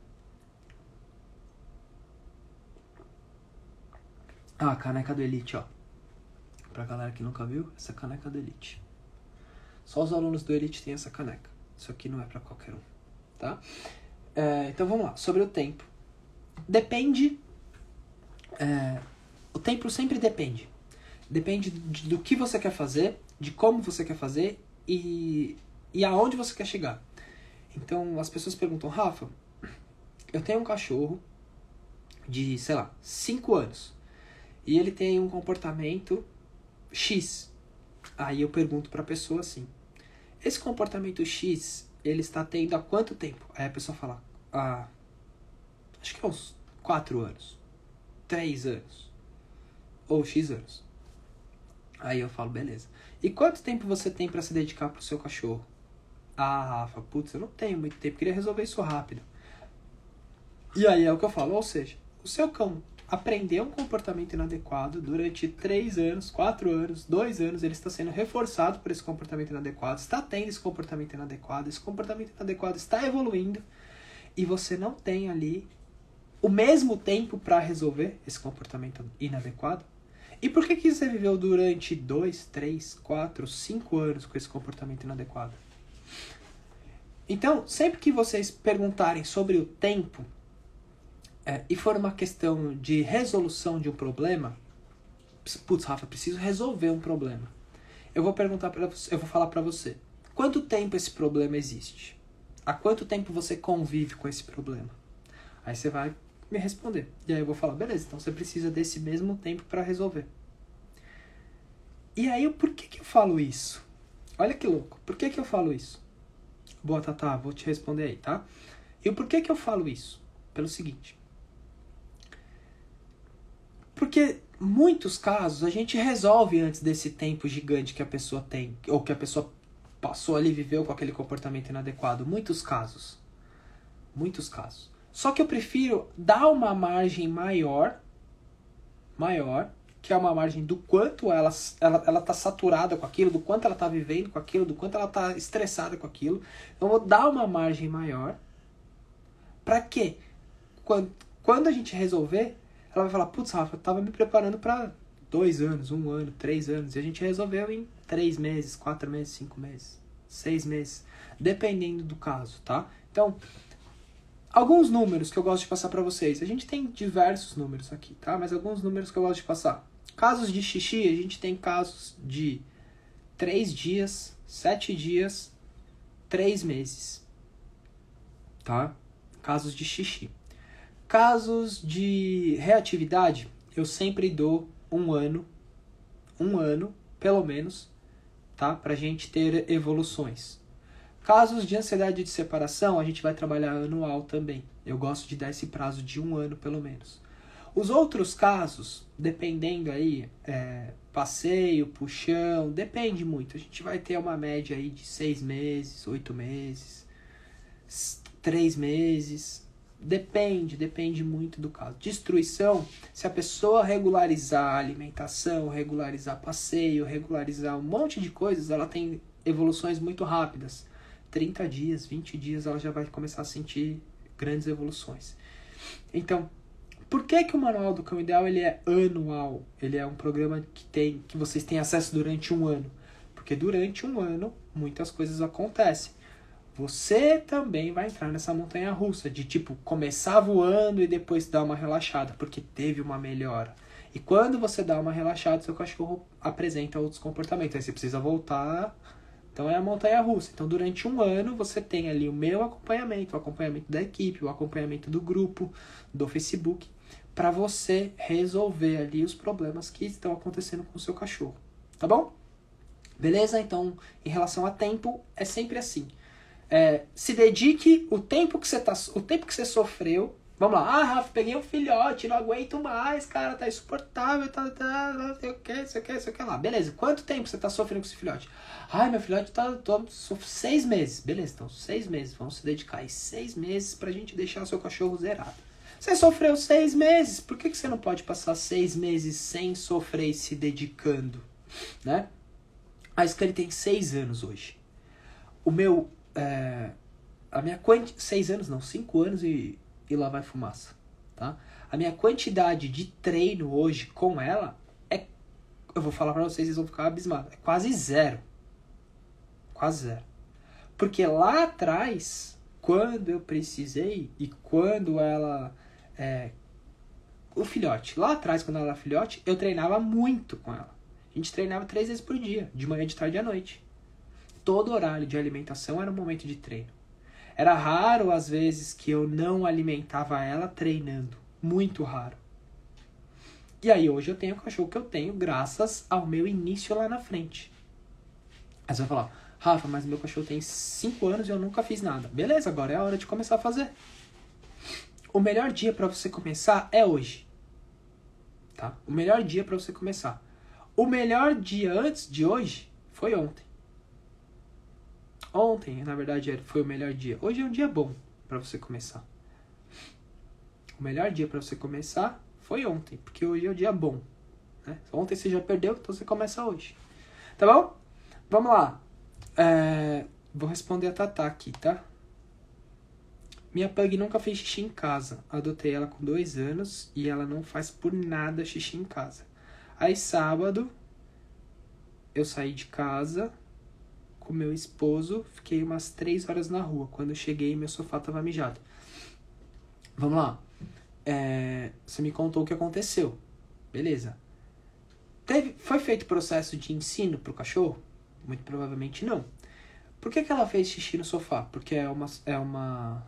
Speaker 1: Ah, a caneca do Elite, ó. Pra galera que nunca viu, essa caneca do Elite. Só os alunos do Elite têm essa caneca. Isso aqui não é pra qualquer um, tá? Então vamos lá. Sobre o tempo. Depende... o tempo sempre depende. Depende do que você quer fazer, de como você quer fazer e aonde você quer chegar. Então as pessoas perguntam, Rafa, eu tenho um cachorro de, sei lá, 5 anos. E ele tem um comportamento X. Aí eu pergunto pra pessoa assim, esse comportamento X, ele está tendo há quanto tempo? Aí a pessoa fala, acho que é uns 4 anos, 3 anos, ou X anos. Aí eu falo, beleza. E quanto tempo você tem pra se dedicar pro seu cachorro? Rafa, putz, eu não tenho muito tempo, queria resolver isso rápido. E aí é o que eu falo, ou seja, o seu cão aprendeu um comportamento inadequado durante 3 anos, 4 anos, 2 anos, ele está sendo reforçado por esse comportamento inadequado, está tendo esse comportamento inadequado está evoluindo, e você não tem ali o mesmo tempo para resolver esse comportamento inadequado. E por que você viveu durante 2, 3, 4, 5 anos com esse comportamento inadequado? Então, sempre que vocês perguntarem sobre o tempo, e for uma questão de resolução de um problema, putz, Rafa, preciso resolver um problema. Eu vou perguntar para você, eu vou falar para você, quanto tempo esse problema existe? Há quanto tempo você convive com esse problema? Aí você vai me responder. E aí eu vou falar, beleza, então você precisa desse mesmo tempo para resolver. E aí, por que eu falo isso? Olha que louco, por que eu falo isso? Boa, Tatá, vou te responder aí, tá? E por que eu falo isso? Pelo seguinte. Porque muitos casos a gente resolve antes desse tempo gigante que a pessoa tem, ou que a pessoa passou ali e viveu com aquele comportamento inadequado. Muitos casos. Muitos casos. Só que eu prefiro dar uma margem maior, que é uma margem do quanto ela tá saturada com aquilo, do quanto ela tá vivendo com aquilo, do quanto ela tá estressada com aquilo. Eu vou dar uma margem maior pra quê? Quando a gente resolver, ela vai falar, putz, Rafa, eu tava me preparando pra 2 anos, 1 ano, 3 anos. E a gente resolveu em 3 meses, 4 meses, 5 meses, 6 meses. Dependendo do caso, tá? Então, alguns números que eu gosto de passar pra vocês. A gente tem diversos números aqui, tá? Mas alguns números que eu gosto de passar. Casos de xixi, a gente tem casos de 3 dias, 7 dias, 3 meses. Tá? Casos de xixi. Casos de reatividade, eu sempre dou 1 ano, pelo menos, tá? Pra gente ter evoluções. Casos de ansiedade de separação, a gente vai trabalhar anual também. Eu gosto de dar esse prazo de 1 ano, pelo menos. Os outros casos, dependendo aí, passeio, puxão, depende muito. A gente vai ter uma média aí de 6 meses, 8 meses, 3 meses. Depende muito do caso. Destruição, se a pessoa regularizar a alimentação, regularizar passeio, regularizar um monte de coisas, ela tem evoluções muito rápidas. 30 dias, 20 dias, ela já vai começar a sentir grandes evoluções. Então, por que o Manual do Cão Ideal ele é anual? Ele é um programa que vocês têm acesso durante 1 ano. Porque durante 1 ano, muitas coisas acontecem. Você também vai entrar nessa montanha-russa de, tipo, começar voando e depois dar uma relaxada, porque teve uma melhora. E quando você dá uma relaxada, seu cachorro apresenta outros comportamentos. Aí você precisa voltar. Então é a montanha-russa. Então durante 1 ano você tem ali o meu acompanhamento, o acompanhamento da equipe, o acompanhamento do grupo, do Facebook, para você resolver ali os problemas que estão acontecendo com o seu cachorro. Tá bom? Beleza? Então, em relação a tempo, é sempre assim. Se dedique o tempo que você sofreu. Vamos lá, Rafa, peguei um filhote, não aguento mais, cara, tá insuportável, não sei o que lá. Beleza, quanto tempo você tá sofrendo com esse filhote? Meu filhote sofre 6 meses. Beleza, então 6 meses, vamos se dedicar aí 6 meses pra gente deixar o seu cachorro zerado. Você sofreu 6 meses, por que você não pode passar 6 meses sem sofrer e se dedicando, né? A Scully tem 6 anos hoje. O meu... a minha 6 anos não, 5 anos e lá vai fumaça, tá? A minha quantidade de treino hoje com ela eu vou falar pra vocês vão ficar abismados, é quase zero. Quase zero. Porque lá atrás, quando eu precisei e quando ela... o filhote, lá atrás quando ela era filhote, eu treinava muito com ela. A gente treinava 3 vezes por dia, de manhã, de tarde e à noite. Todo horário de alimentação era um momento de treino. Era raro, às vezes, que eu não alimentava ela treinando. Muito raro. E aí, hoje eu tenho o cachorro que eu tenho graças ao meu início lá na frente. Aí você vai falar, Rafa, mas meu cachorro tem 5 anos e eu nunca fiz nada. Beleza, agora é a hora de começar a fazer. O melhor dia para você começar é hoje. Tá? O melhor dia para você começar. O melhor dia antes de hoje foi ontem. Ontem, na verdade, foi o melhor dia. Hoje é um dia bom para você começar. O melhor dia para você começar foi ontem, porque hoje é um dia bom. Né? Ontem você já perdeu, então você começa hoje. Tá bom? Vamos lá. Vou responder a Tatá aqui, tá? Minha pug nunca fez xixi em casa. Adotei ela com 2 anos e ela não faz por nada xixi em casa. Aí sábado, eu saí de casa com meu esposo, fiquei umas 3 horas na rua. Quando eu cheguei, meu sofá tava mijado. Vamos lá. Você me contou o que aconteceu. Beleza. Foi feito processo de ensino pro cachorro? Muito provavelmente não. Por que ela fez xixi no sofá? Porque é uma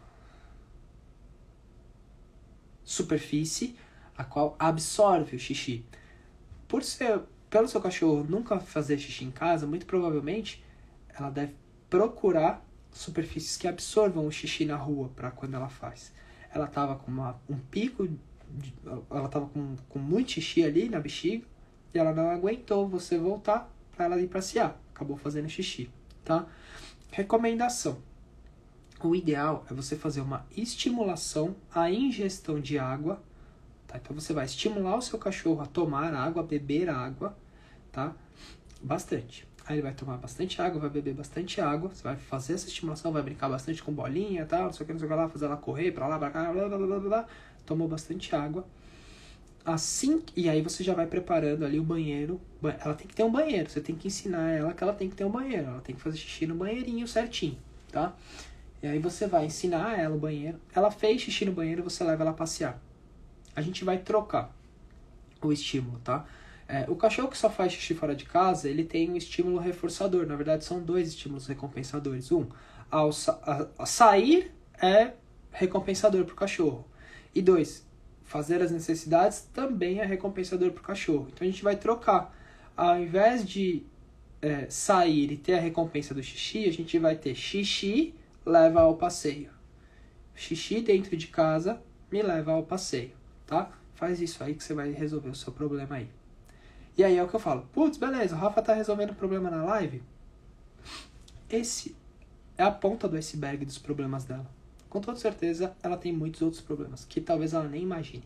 Speaker 1: superfície a qual absorve o xixi. Pelo seu cachorro nunca fazer xixi em casa, muito provavelmente ela deve procurar superfícies que absorvam o xixi na rua para quando ela faz. Ela tava com um pico, ela tava com muito xixi ali na bexiga e ela não aguentou você voltar para ela ir passear. Acabou fazendo xixi, tá? Recomendação. O ideal é você fazer uma estimulação à ingestão de água, tá? Então você vai estimular o seu cachorro a tomar água, a beber água, tá? Bastante. Aí ele vai tomar bastante água, vai beber bastante água, você vai fazer essa estimulação, vai brincar bastante com bolinha, tal, não sei o que lá, fazer ela correr pra lá, pra cá, blá, blá, blá, blá. Tomou bastante água. Assim, e aí você já vai preparando ali o banheiro. Ela tem que ter um banheiro, você tem que ensinar ela que ela tem que ter um banheiro, ela tem que fazer xixi no banheirinho certinho, tá? E aí você vai ensinar ela o banheiro. Ela fez xixi no banheiro, você leva ela a passear. A gente vai trocar o estímulo, tá? O cachorro que só faz xixi fora de casa, ele tem um estímulo reforçador. Na verdade, são 2 estímulos recompensadores. Ao sair é recompensador pro cachorro. E 2, fazer as necessidades também é recompensador pro cachorro. Então a gente vai trocar. Ao invés de sair e ter a recompensa do xixi, a gente vai ter xixi leva ao passeio. Xixi dentro de casa me leva ao passeio, tá? Faz isso aí que você vai resolver o seu problema aí. E aí é o que eu falo. Putz, beleza, o Rafa tá resolvendo o problema na live. Esse é a ponta do iceberg dos problemas dela. Com toda certeza, ela tem muitos outros problemas, que talvez ela nem imagine.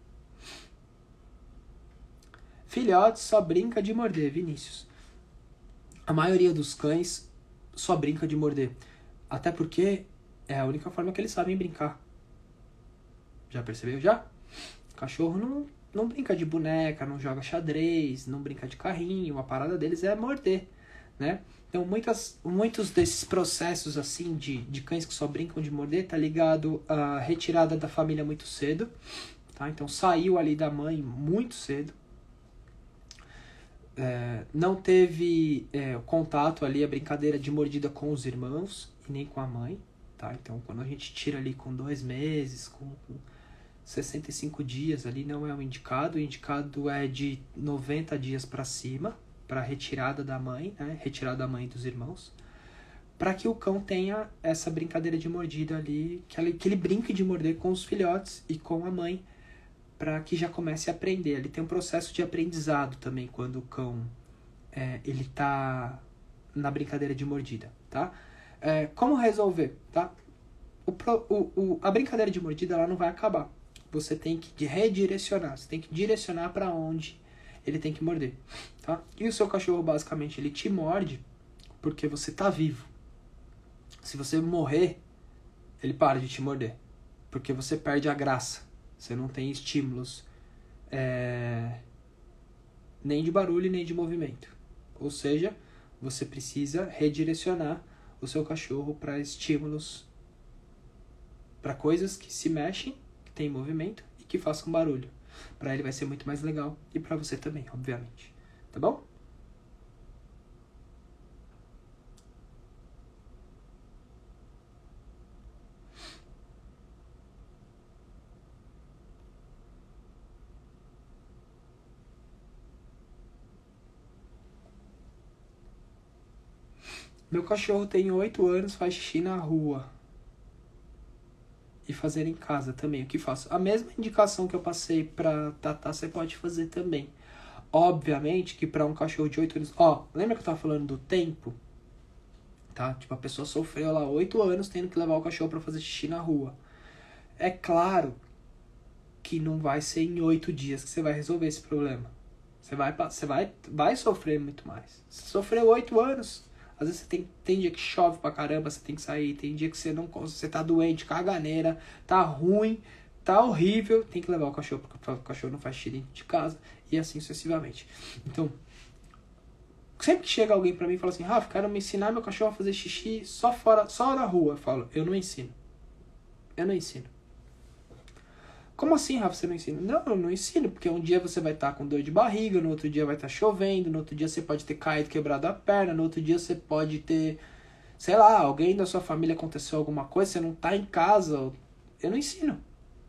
Speaker 1: Filhote só brinca de morder, Vinícius. A maioria dos cães só brinca de morder. Até porque é a única forma que eles sabem brincar. Já percebeu já? Cachorro não brinca de boneca, não joga xadrez, não brinca de carrinho. A parada deles é morder, né? Então, muitos desses processos assim de cães que só brincam de morder tá ligado à retirada da família muito cedo, tá? Então, saiu ali da mãe muito cedo. Não teve contato ali, a brincadeira de mordida com os irmãos e nem com a mãe, tá? Então, quando a gente tira ali com 2 meses, com 65 dias ali, não é o indicado. O indicado é de 90 dias para cima, para retirada da mãe, né? Retirada da mãe e dos irmãos, para que o cão tenha essa brincadeira de mordida ali, que ele brinque de morder com os filhotes e com a mãe, para que já comece a aprender. Ele tem um processo de aprendizado também quando o cão ele tá na brincadeira de mordida, tá? Como resolver, tá? A brincadeira de mordida ela não vai acabar. Você tem que redirecionar, você tem que direcionar para onde ele tem que morder, tá? E o seu cachorro basicamente ele te morde porque você tá vivo. Se você morrer, ele para de te morder, porque você perde a graça. Você não tem estímulos nem de barulho nem de movimento. Ou seja, você precisa redirecionar o seu cachorro para estímulos, para coisas que se mexem, que tem movimento e que façam barulho. Para ele vai ser muito mais legal e para você também, obviamente. Tá bom? Meu cachorro tem 8 anos, faz xixi na rua. E fazer em casa também, o que faço? A mesma indicação que eu passei pra Tatá, você pode fazer também. Obviamente que pra um cachorro de 8 anos... lembra que eu tava falando do tempo? Tá? Tipo, a pessoa sofreu lá 8 anos tendo que levar o cachorro pra fazer xixi na rua. É claro que não vai ser em 8 dias que você vai resolver esse problema. Você vai sofrer muito mais. Você sofreu 8 anos... Às vezes tem dia que chove pra caramba, você tem que sair. Tem dia que você tá doente, caganeira, tá ruim, tá horrível. Tem que levar o cachorro, porque o cachorro não faz xixi dentro de casa. E assim sucessivamente. Então, sempre que chega alguém pra mim e fala assim, Rafa, quero me ensinar meu cachorro a fazer xixi só na rua. Eu falo, eu não ensino. Como assim, Rafa, você não ensina? Não, eu não ensino, porque um dia você vai estar com dor de barriga, no outro dia vai estar chovendo, no outro dia você pode ter caído, quebrado a perna, no outro dia você pode ter, sei lá, alguém da sua família aconteceu alguma coisa, você não tá em casa. Eu não ensino.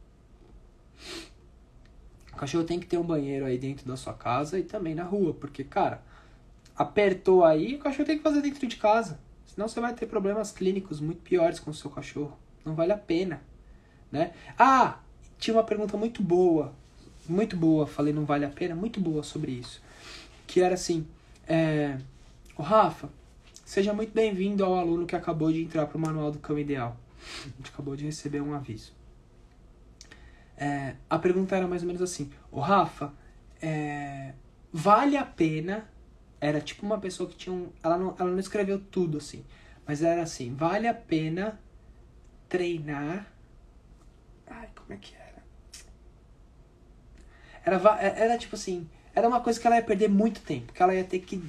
Speaker 1: O cachorro tem que ter um banheiro aí dentro da sua casa e também na rua, porque, cara, apertou aí, o cachorro tem que fazer dentro de casa. Senão você vai ter problemas clínicos muito piores com o seu cachorro. Não vale a pena, né? Ah, tinha uma pergunta muito boa, falei não vale a pena, muito boa sobre isso. Que era assim, o Rafa, seja muito bem-vindo ao aluno que acabou de entrar para o Manual do Cão Ideal. A gente acabou de receber um aviso. A pergunta era mais ou menos assim, o Rafa, vale a pena, era tipo uma pessoa que tinha ela não escreveu tudo assim, mas era assim, vale a pena treinar, como é que era tipo assim, era uma coisa que ela ia perder muito tempo, que ela ia ter que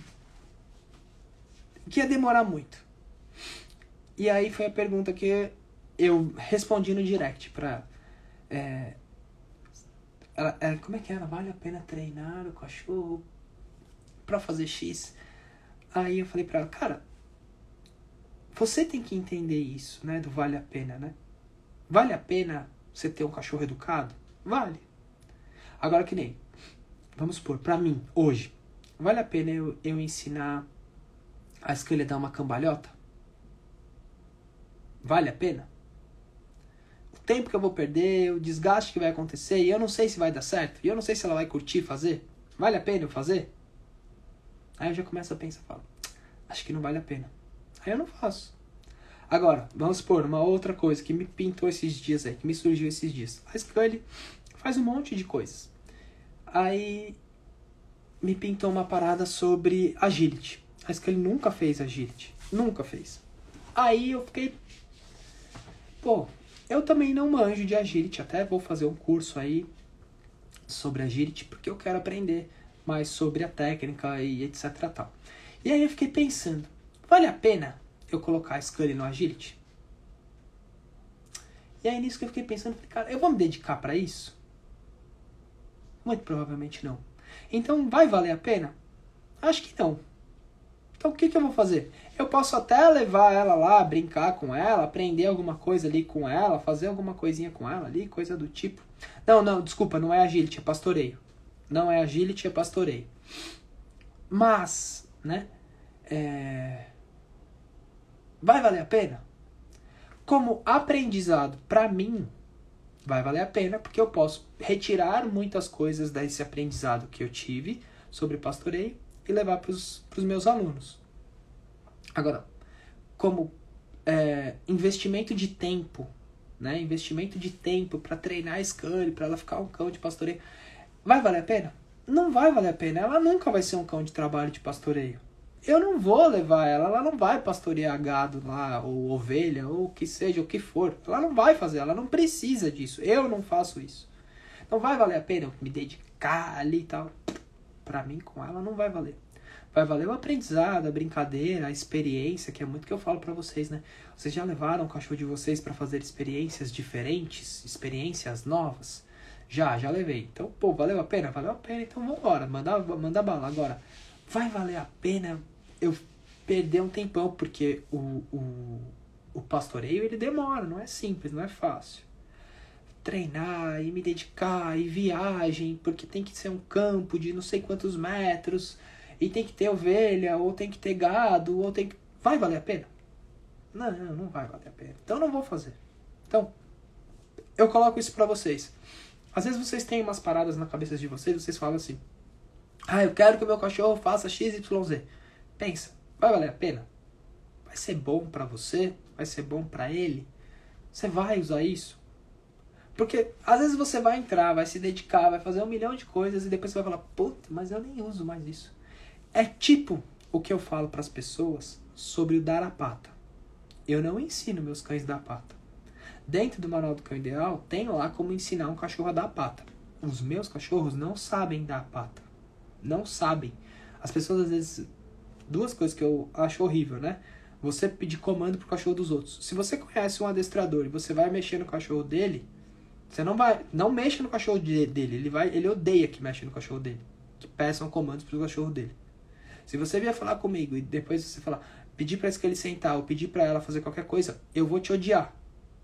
Speaker 1: ia demorar muito. E aí foi a pergunta que eu respondi no direct pra como é que era? Vale a pena treinar o cachorro pra fazer X? Aí eu falei pra ela, cara, você tem que entender isso, né? Do vale a pena, né? Vale a pena você ter um cachorro educado? Vale. Agora que nem, vamos supor, pra mim, hoje, vale a pena eu ensinar a Scully a dar uma cambalhota? Vale a pena? O tempo que eu vou perder, o desgaste que vai acontecer, e eu não sei se vai dar certo, e eu não sei se ela vai curtir fazer, vale a pena eu fazer? Aí eu já começo a pensar, falo, acho que não vale a pena. Aí eu não faço. Agora, vamos supor, uma outra coisa que me pintou esses dias aí, que me surgiu esses dias. A Scully faz um monte de coisas. Aí me pintou uma parada sobre agility. A Scully nunca fez agility. Nunca fez. Aí eu fiquei, eu também não manjo de agility. Até vou fazer um curso aí sobre agility, porque eu quero aprender mais sobre a técnica e etc e tal. E aí eu fiquei pensando, vale a pena eu colocar a Scully no agility? E aí nisso que eu fiquei pensando, cara, eu vou me dedicar pra isso? Muito provavelmente não. Então vai valer a pena? Acho que não. Então o que eu vou fazer? Eu posso até levar ela lá, brincar com ela, aprender alguma coisa ali com ela, fazer alguma coisinha com ela ali, coisa do tipo. Não, desculpa, não é agility, é pastoreio. Não é agility, é pastoreio. Mas, né, vai valer a pena? Como aprendizado, pra mim, vai valer a pena, porque eu posso retirar muitas coisas desse aprendizado que eu tive sobre pastoreio e levar para os meus alunos. Agora, como investimento de tempo, né? Investimento de tempo para treinar a Scully, para ela ficar um cão de pastoreio, vai valer a pena? Não vai valer a pena. Ela nunca vai ser um cão de trabalho de pastoreio. Eu não vou levar ela não vai pastorear gado lá, ou ovelha, ou o que seja, o que for. Ela não vai fazer, ela não precisa disso. Eu não faço isso. Não vai valer a pena eu me dedicar ali e tal. Pra mim, com ela, não vai valer. Vai valer o aprendizado, a brincadeira, a experiência, que é muito que eu falo pra vocês, né? Vocês já levaram o cachorro de vocês pra fazer experiências diferentes, experiências novas? Já levei. Então, valeu a pena? Valeu a pena, então vambora, manda bala. Agora, vai valer a pena eu perder um tempão, porque o pastoreio, ele demora, não é simples, não é fácil. Treinar e me dedicar e viagem, porque tem que ser um campo de não sei quantos metros, e tem que ter ovelha, ou tem que ter gado, ou tem que... Vai valer a pena? Não vai valer a pena. Então não vou fazer. Então, eu coloco isso pra vocês. Às vezes vocês têm umas paradas na cabeça de vocês falam assim, eu quero que o meu cachorro faça XYZ. Pensa, vai valer a pena? Vai ser bom pra você? Vai ser bom pra ele? Você vai usar isso? Porque às vezes você vai entrar, vai se dedicar, vai fazer 1 milhão de coisas e depois você vai falar, puta, mas eu nem uso mais isso. É tipo o que eu falo pras pessoas sobre o dar a pata. Eu não ensino meus cães a dar a pata. Dentro do Manual do Cão Ideal, tem lá como ensinar um cachorro a dar a pata. Os meus cachorros não sabem dar a pata. Não sabem. As pessoas às vezes... 2 coisas que eu acho horrível, né? Você pedir comando pro cachorro dos outros. Se você conhece um adestrador e você vai mexer no cachorro dele, Você não mexa no cachorro dele. Ele odeia que mexa no cachorro dele. Que peçam comandos pro cachorro dele. Se você vier falar comigo e depois você falar, pedir pra ele sentar ou pedir pra ela fazer qualquer coisa, eu vou te odiar.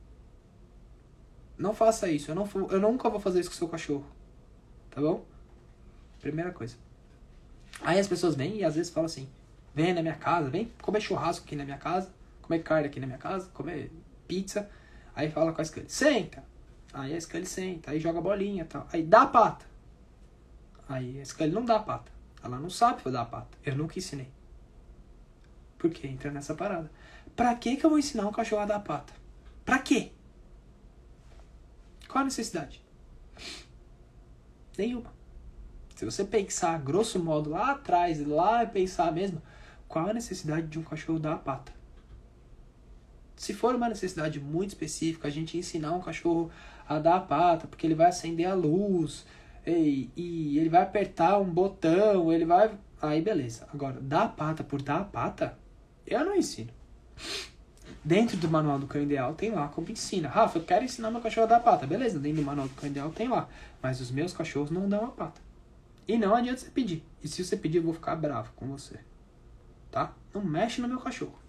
Speaker 1: Não faça isso. Eu nunca vou fazer isso com o seu cachorro. Tá bom? Primeira coisa. Aí as pessoas vêm e às vezes falam assim, vem na minha casa, vem comer churrasco aqui na minha casa, comer carne aqui na minha casa, comer pizza. Aí fala com a Scully, senta. Aí a Scully senta, aí joga bolinha e tal. Aí dá a pata. Aí a Scully não dá a pata. Ela não sabe dar a pata. Eu nunca ensinei. Por que entra nessa parada? Pra que eu vou ensinar um cachorro a dar a pata? Pra quê? Qual a necessidade? Nenhuma. Se você pensar, grosso modo, lá atrás, lá pensar mesmo, qual a necessidade de um cachorro dar a pata? Se for uma necessidade muito específica, a gente ensinar um cachorro a dar a pata, porque ele vai acender a luz, e ele vai apertar um botão, ele vai... Aí beleza. Agora, dar a pata por dar a pata, eu não ensino. Dentro do manual do cão ideal tem lá como ensina. Rafa, eu quero ensinar meu cachorro a dar a pata. Beleza, dentro do manual do cão ideal tem lá. Mas os meus cachorros não dão a pata. E não adianta você pedir. E se você pedir, eu vou ficar bravo com você. Tá? Não mexe no meu cachorro.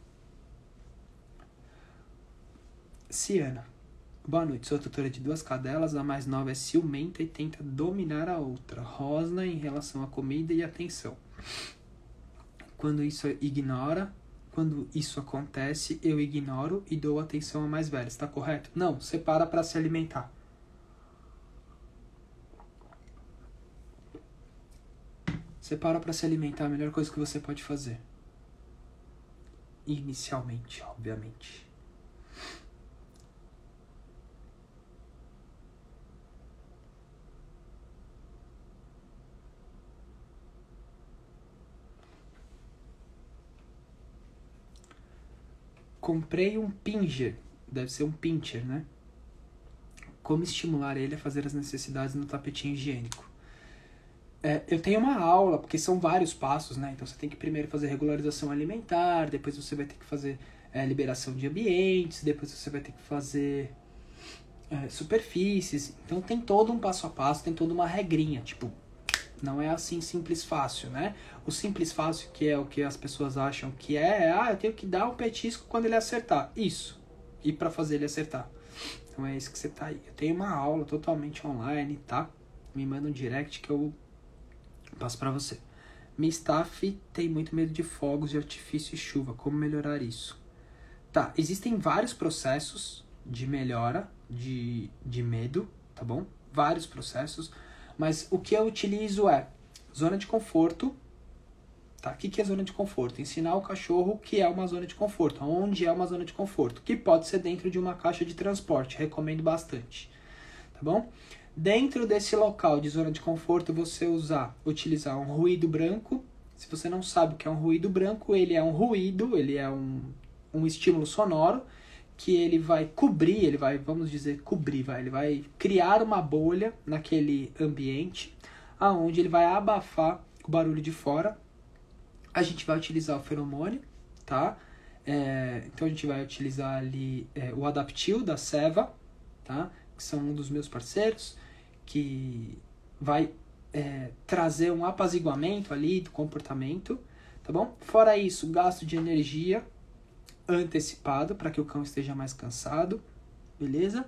Speaker 1: Ciana. Boa noite, sou tutora de 2 cadelas. A mais nova é ciumenta e tenta dominar a outra. Rosna em relação à comida e atenção. Quando isso acontece, eu ignoro e dou atenção à mais velha. Está correto? Não, separa para se alimentar. Separa para se alimentar, a melhor coisa que você pode fazer. Inicialmente, obviamente. Comprei um Pinscher, deve ser um Pinscher, né? Como estimular ele a fazer as necessidades no tapetinho higiênico? Eu tenho uma aula, porque são vários passos, né? Então você tem que primeiro fazer regularização alimentar, depois você vai ter que fazer liberação de ambientes, depois você vai ter que fazer superfícies. Então tem todo um passo a passo, tem toda uma regrinha, tipo... Não é assim simples fácil, né? O simples fácil, que é o que as pessoas acham que eu tenho que dar um petisco quando ele acertar. Isso. E pra fazer ele acertar. Então é isso que você tá aí. Eu tenho uma aula totalmente online, tá? Me manda um direct que eu passo pra você. Minha staff tem muito medo de fogos de artifício e chuva. Como melhorar isso? Tá, existem vários processos de melhora de medo, tá bom? Vários processos. Mas o que eu utilizo é zona de conforto. Tá? O que é zona de conforto? Ensinar o cachorro o que é uma zona de conforto. Onde é uma zona de conforto. Que pode ser dentro de uma caixa de transporte. Recomendo bastante. Tá bom? Dentro desse local de zona de conforto, você utilizar um ruído branco. Se você não sabe o que é um ruído branco, ele é um ruído, ele é um estímulo sonoro que ele vai cobrir, ele vai criar uma bolha naquele ambiente, aonde ele vai abafar o barulho de fora. A gente vai utilizar o feromônio, tá? Então a gente vai utilizar ali o Adaptil da Seva, tá? Que são um dos meus parceiros, que vai trazer um apaziguamento ali do comportamento, tá bom? Fora isso, gasto de energia antecipado para que o cão esteja mais cansado, beleza?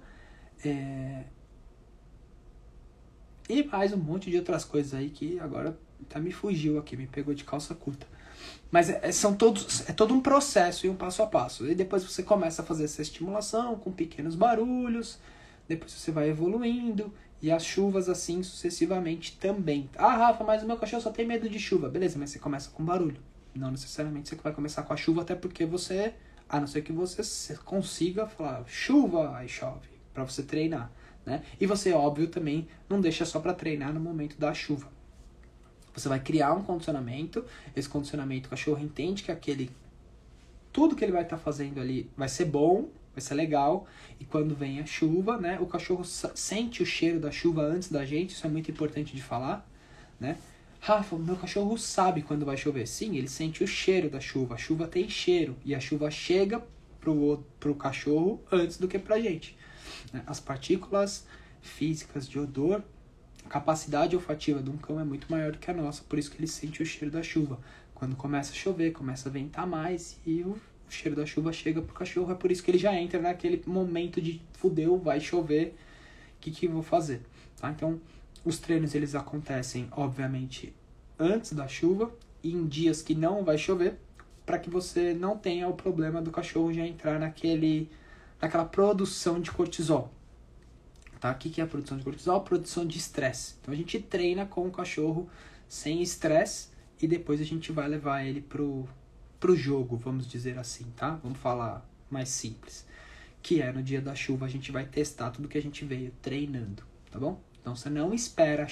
Speaker 1: E mais um monte de outras coisas aí que agora até me fugiu aqui, me pegou de calça curta. Mas é todo um processo e um passo a passo. E depois você começa a fazer essa estimulação com pequenos barulhos, depois você vai evoluindo, e as chuvas assim sucessivamente também. Ah, Rafa, mas o meu cachorro só tem medo de chuva. Beleza, mas você começa com barulho. Não necessariamente você vai começar com a chuva, até porque a não ser que você consiga falar chuva, aí chove, para você treinar, né? E você, óbvio, também não deixa só para treinar no momento da chuva. Você vai criar um condicionamento, esse condicionamento o cachorro entende que tudo que ele vai estar fazendo ali vai ser bom, vai ser legal, e quando vem a chuva, né, o cachorro sente o cheiro da chuva antes da gente, isso é muito importante de falar, né? Rafa, meu cachorro sabe quando vai chover. Sim, ele sente o cheiro da chuva. A chuva tem cheiro. E a chuva chega pro cachorro antes do que pra gente. As partículas físicas de odor, a capacidade olfativa de um cão é muito maior do que a nossa, por isso que ele sente o cheiro da chuva. Quando começa a chover, começa a ventar mais e o cheiro da chuva chega pro cachorro, é por isso que ele já entra naquele momento de fudeu, vai chover, o que eu vou fazer? Tá? Então, os treinos eles acontecem, obviamente, antes da chuva e em dias que não vai chover, para que você não tenha o problema do cachorro já entrar naquela produção de cortisol. Tá? O que é a produção de cortisol? A produção de estresse. Então a gente treina com o cachorro sem estresse e depois a gente vai levar ele pro jogo, vamos dizer assim, tá? Vamos falar mais simples. Que é no dia da chuva a gente vai testar tudo que a gente veio treinando, tá bom? Então você não espera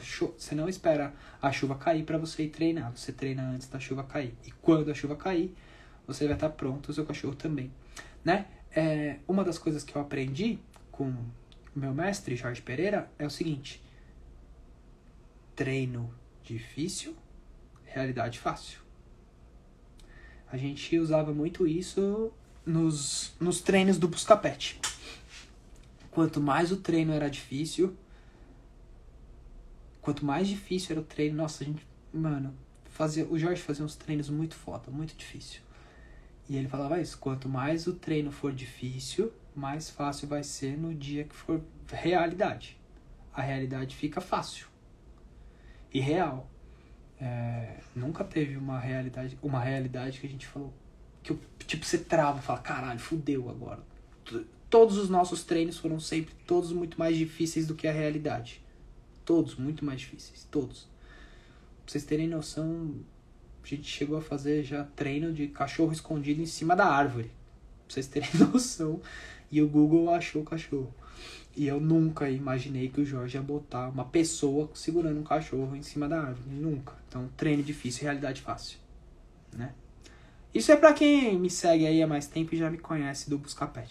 Speaker 1: a chuva cair para você ir treinar. Você treina antes da chuva cair. E quando a chuva cair, você vai estar pronto, o seu cachorro também, né? Uma das coisas que eu aprendi com o meu mestre, Jorge Pereira, é o seguinte: treino difícil, realidade fácil. A gente usava muito isso nos treinos do Buscapé. Quanto mais o treino era difícil, quanto mais difícil era o treino, nossa, o Jorge fazia uns treinos muito foda, muito difícil. E ele falava isso: quanto mais o treino for difícil, mais fácil vai ser no dia que for realidade. A realidade fica fácil e real. Nunca teve uma realidade que a gente falou, que tipo, você trava e fala, caralho, fudeu agora. Todos os nossos treinos foram sempre todos muito mais difíceis do que a realidade. Todos muito mais difíceis, todos. Pra vocês terem noção, a gente chegou a fazer já treino de cachorro escondido em cima da árvore. Pra vocês terem noção. E o Google achou o cachorro. E eu nunca imaginei que o Jorge ia botar uma pessoa segurando um cachorro em cima da árvore. Nunca. Então, treino difícil, realidade fácil. Né? Isso é pra quem me segue aí há mais tempo e já me conhece do Buscapé.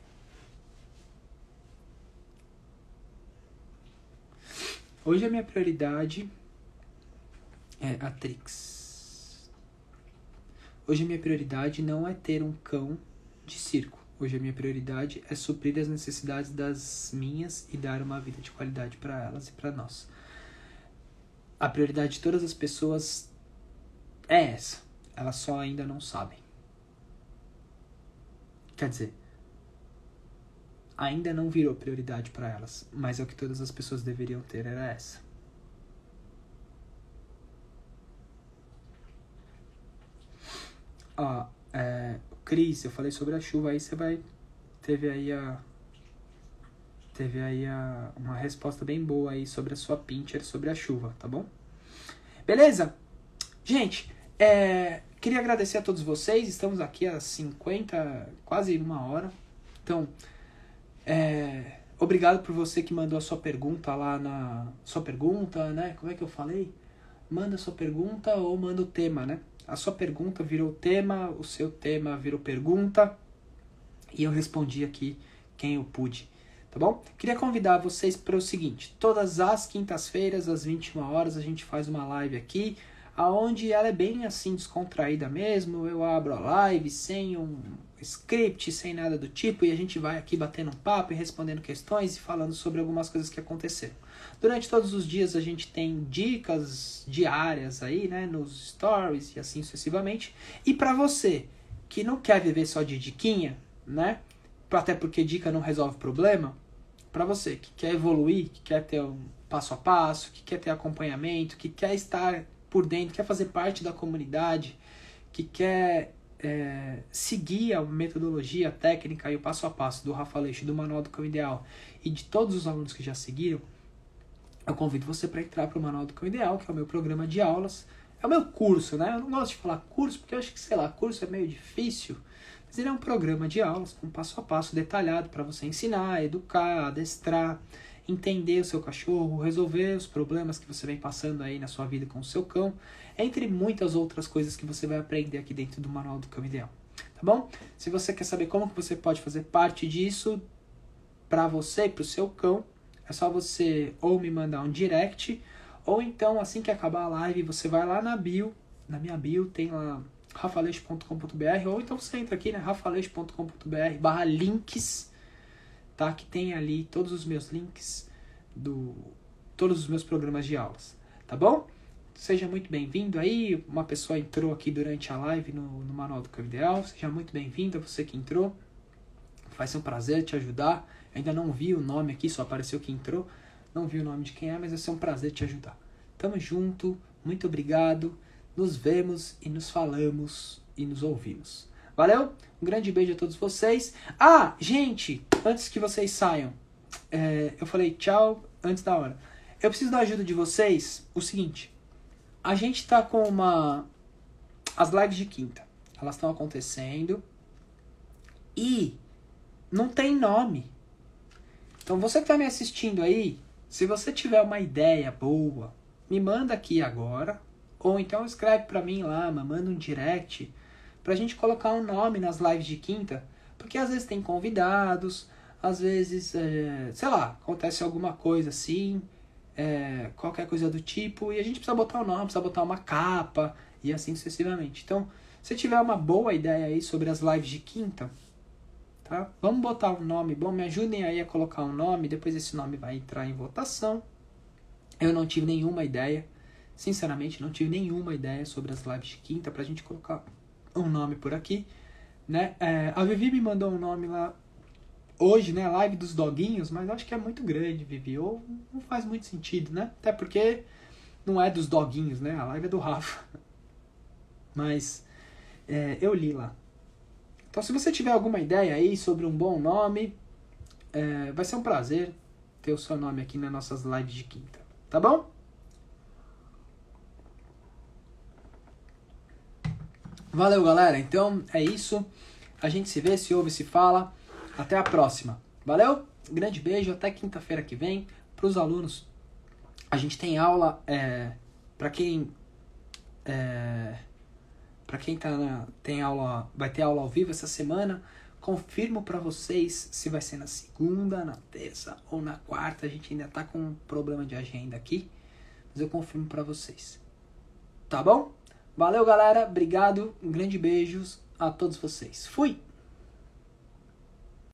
Speaker 1: Hoje a minha prioridade é a Trix. Hoje a minha prioridade não é ter um cão de circo. Hoje a minha prioridade é suprir as necessidades das minhas e dar uma vida de qualidade para elas e para nós. A prioridade de todas as pessoas é essa. Elas só ainda não sabem. Quer dizer, ainda não virou prioridade para elas, mas é o que todas as pessoas deveriam ter, era essa. Cris, eu falei sobre a chuva, aí você teve aí uma resposta bem boa aí sobre a sua pincher, sobre a chuva, tá bom? Beleza? Gente, queria agradecer a todos vocês, estamos aqui há 50, quase uma hora, então, obrigado por você que mandou a sua pergunta lá sua pergunta, né? Como é que eu falei? Manda a sua pergunta ou manda o tema, né? A sua pergunta virou tema, o seu tema virou pergunta e eu respondi aqui quem eu pude, tá bom? Queria convidar vocês para o seguinte: todas as quintas-feiras, às 21 horas, a gente faz uma live aqui, aonde ela é bem assim descontraída mesmo. Eu abro a live sem um script, sem nada do tipo, e a gente vai aqui batendo um papo e respondendo questões e falando sobre algumas coisas que aconteceram. Durante todos os dias a gente tem dicas diárias aí, né, nos stories e assim sucessivamente. E para você que não quer viver só de diquinha, né, até porque dica não resolve problema, para você que quer evoluir, que quer ter um passo a passo, que quer ter acompanhamento, que quer estar por dentro, quer fazer parte da comunidade, que quer seguir a metodologia, a técnica e o passo a passo do Rafa Aleixo, do Manual do Cão Ideal e de todos os alunos que já seguiram, eu convido você para entrar para o Manual do Cão Ideal, que é o meu programa de aulas. É o meu curso, né? Eu não gosto de falar curso, porque eu acho que, sei lá, curso é meio difícil. Mas ele é um programa de aulas, com passo a passo detalhado para você ensinar, educar, adestrar, entender o seu cachorro, resolver os problemas que você vem passando aí na sua vida com o seu cão, entre muitas outras coisas que você vai aprender aqui dentro do Manual do Cão Ideal. Tá bom? Se você quer saber como que você pode fazer parte disso para você e para o seu cão, é só você ou me mandar um direct, ou então, assim que acabar a live, você vai lá na minha bio, tem lá rafaleixo.com.br, ou então você entra aqui, né, rafaleixo.com.br/links, tá? Que tem ali todos os meus links todos os meus programas de aulas, tá bom? Seja muito bem-vindo aí, uma pessoa entrou aqui durante a live no Manual do Cão Ideal, seja muito bem-vindo, você que entrou, vai ser um prazer te ajudar, ainda não vi o nome aqui, só apareceu que entrou, não vi o nome de quem é, mas vai ser um prazer te ajudar. Tamo junto, muito obrigado, nos vemos e nos falamos e nos ouvimos. Valeu? Um grande beijo a todos vocês. Ah, gente, antes que vocês saiam, eu falei tchau antes da hora. Eu preciso da ajuda de vocês, o seguinte, a gente tá com as lives de quinta, elas estão acontecendo e não tem nome. Então você que tá me assistindo aí, se você tiver uma ideia boa, me manda aqui agora, ou então escreve pra mim lá, me manda um direct, pra gente colocar um nome nas lives de quinta, porque às vezes tem convidados, às vezes, sei lá, acontece alguma coisa assim, qualquer coisa do tipo, e a gente precisa botar um nome, precisa botar uma capa, e assim sucessivamente. Então, se tiver uma boa ideia aí sobre as lives de quinta, tá? Vamos botar um nome bom, me ajudem aí a colocar um nome, depois esse nome vai entrar em votação. Eu não tive nenhuma ideia, sinceramente, não tive nenhuma ideia sobre as lives de quinta pra gente colocar um nome por aqui, né? A Vivi me mandou um nome lá hoje, né? Live dos doguinhos, mas acho que é muito grande, Vivi, ou não faz muito sentido, né? Até porque não é dos doguinhos, né? A live é do Rafa. Mas eu li lá. Então, se você tiver alguma ideia aí sobre um bom nome, vai ser um prazer ter o seu nome aqui nas nossas lives de quinta. Tá bom? Valeu, galera. Então, é isso. A gente se vê, se ouve, se fala. Até a próxima. Valeu? Grande beijo. Até quinta-feira que vem. Para os alunos, a gente tem aula... para quem tem aula, vai ter aula ao vivo essa semana. Confirmo para vocês se vai ser na segunda, na terça ou na quarta. A gente ainda tá com um problema de agenda aqui, mas eu confirmo para vocês. Tá bom? Valeu, galera. Obrigado. Um grande beijo a todos vocês. Fui!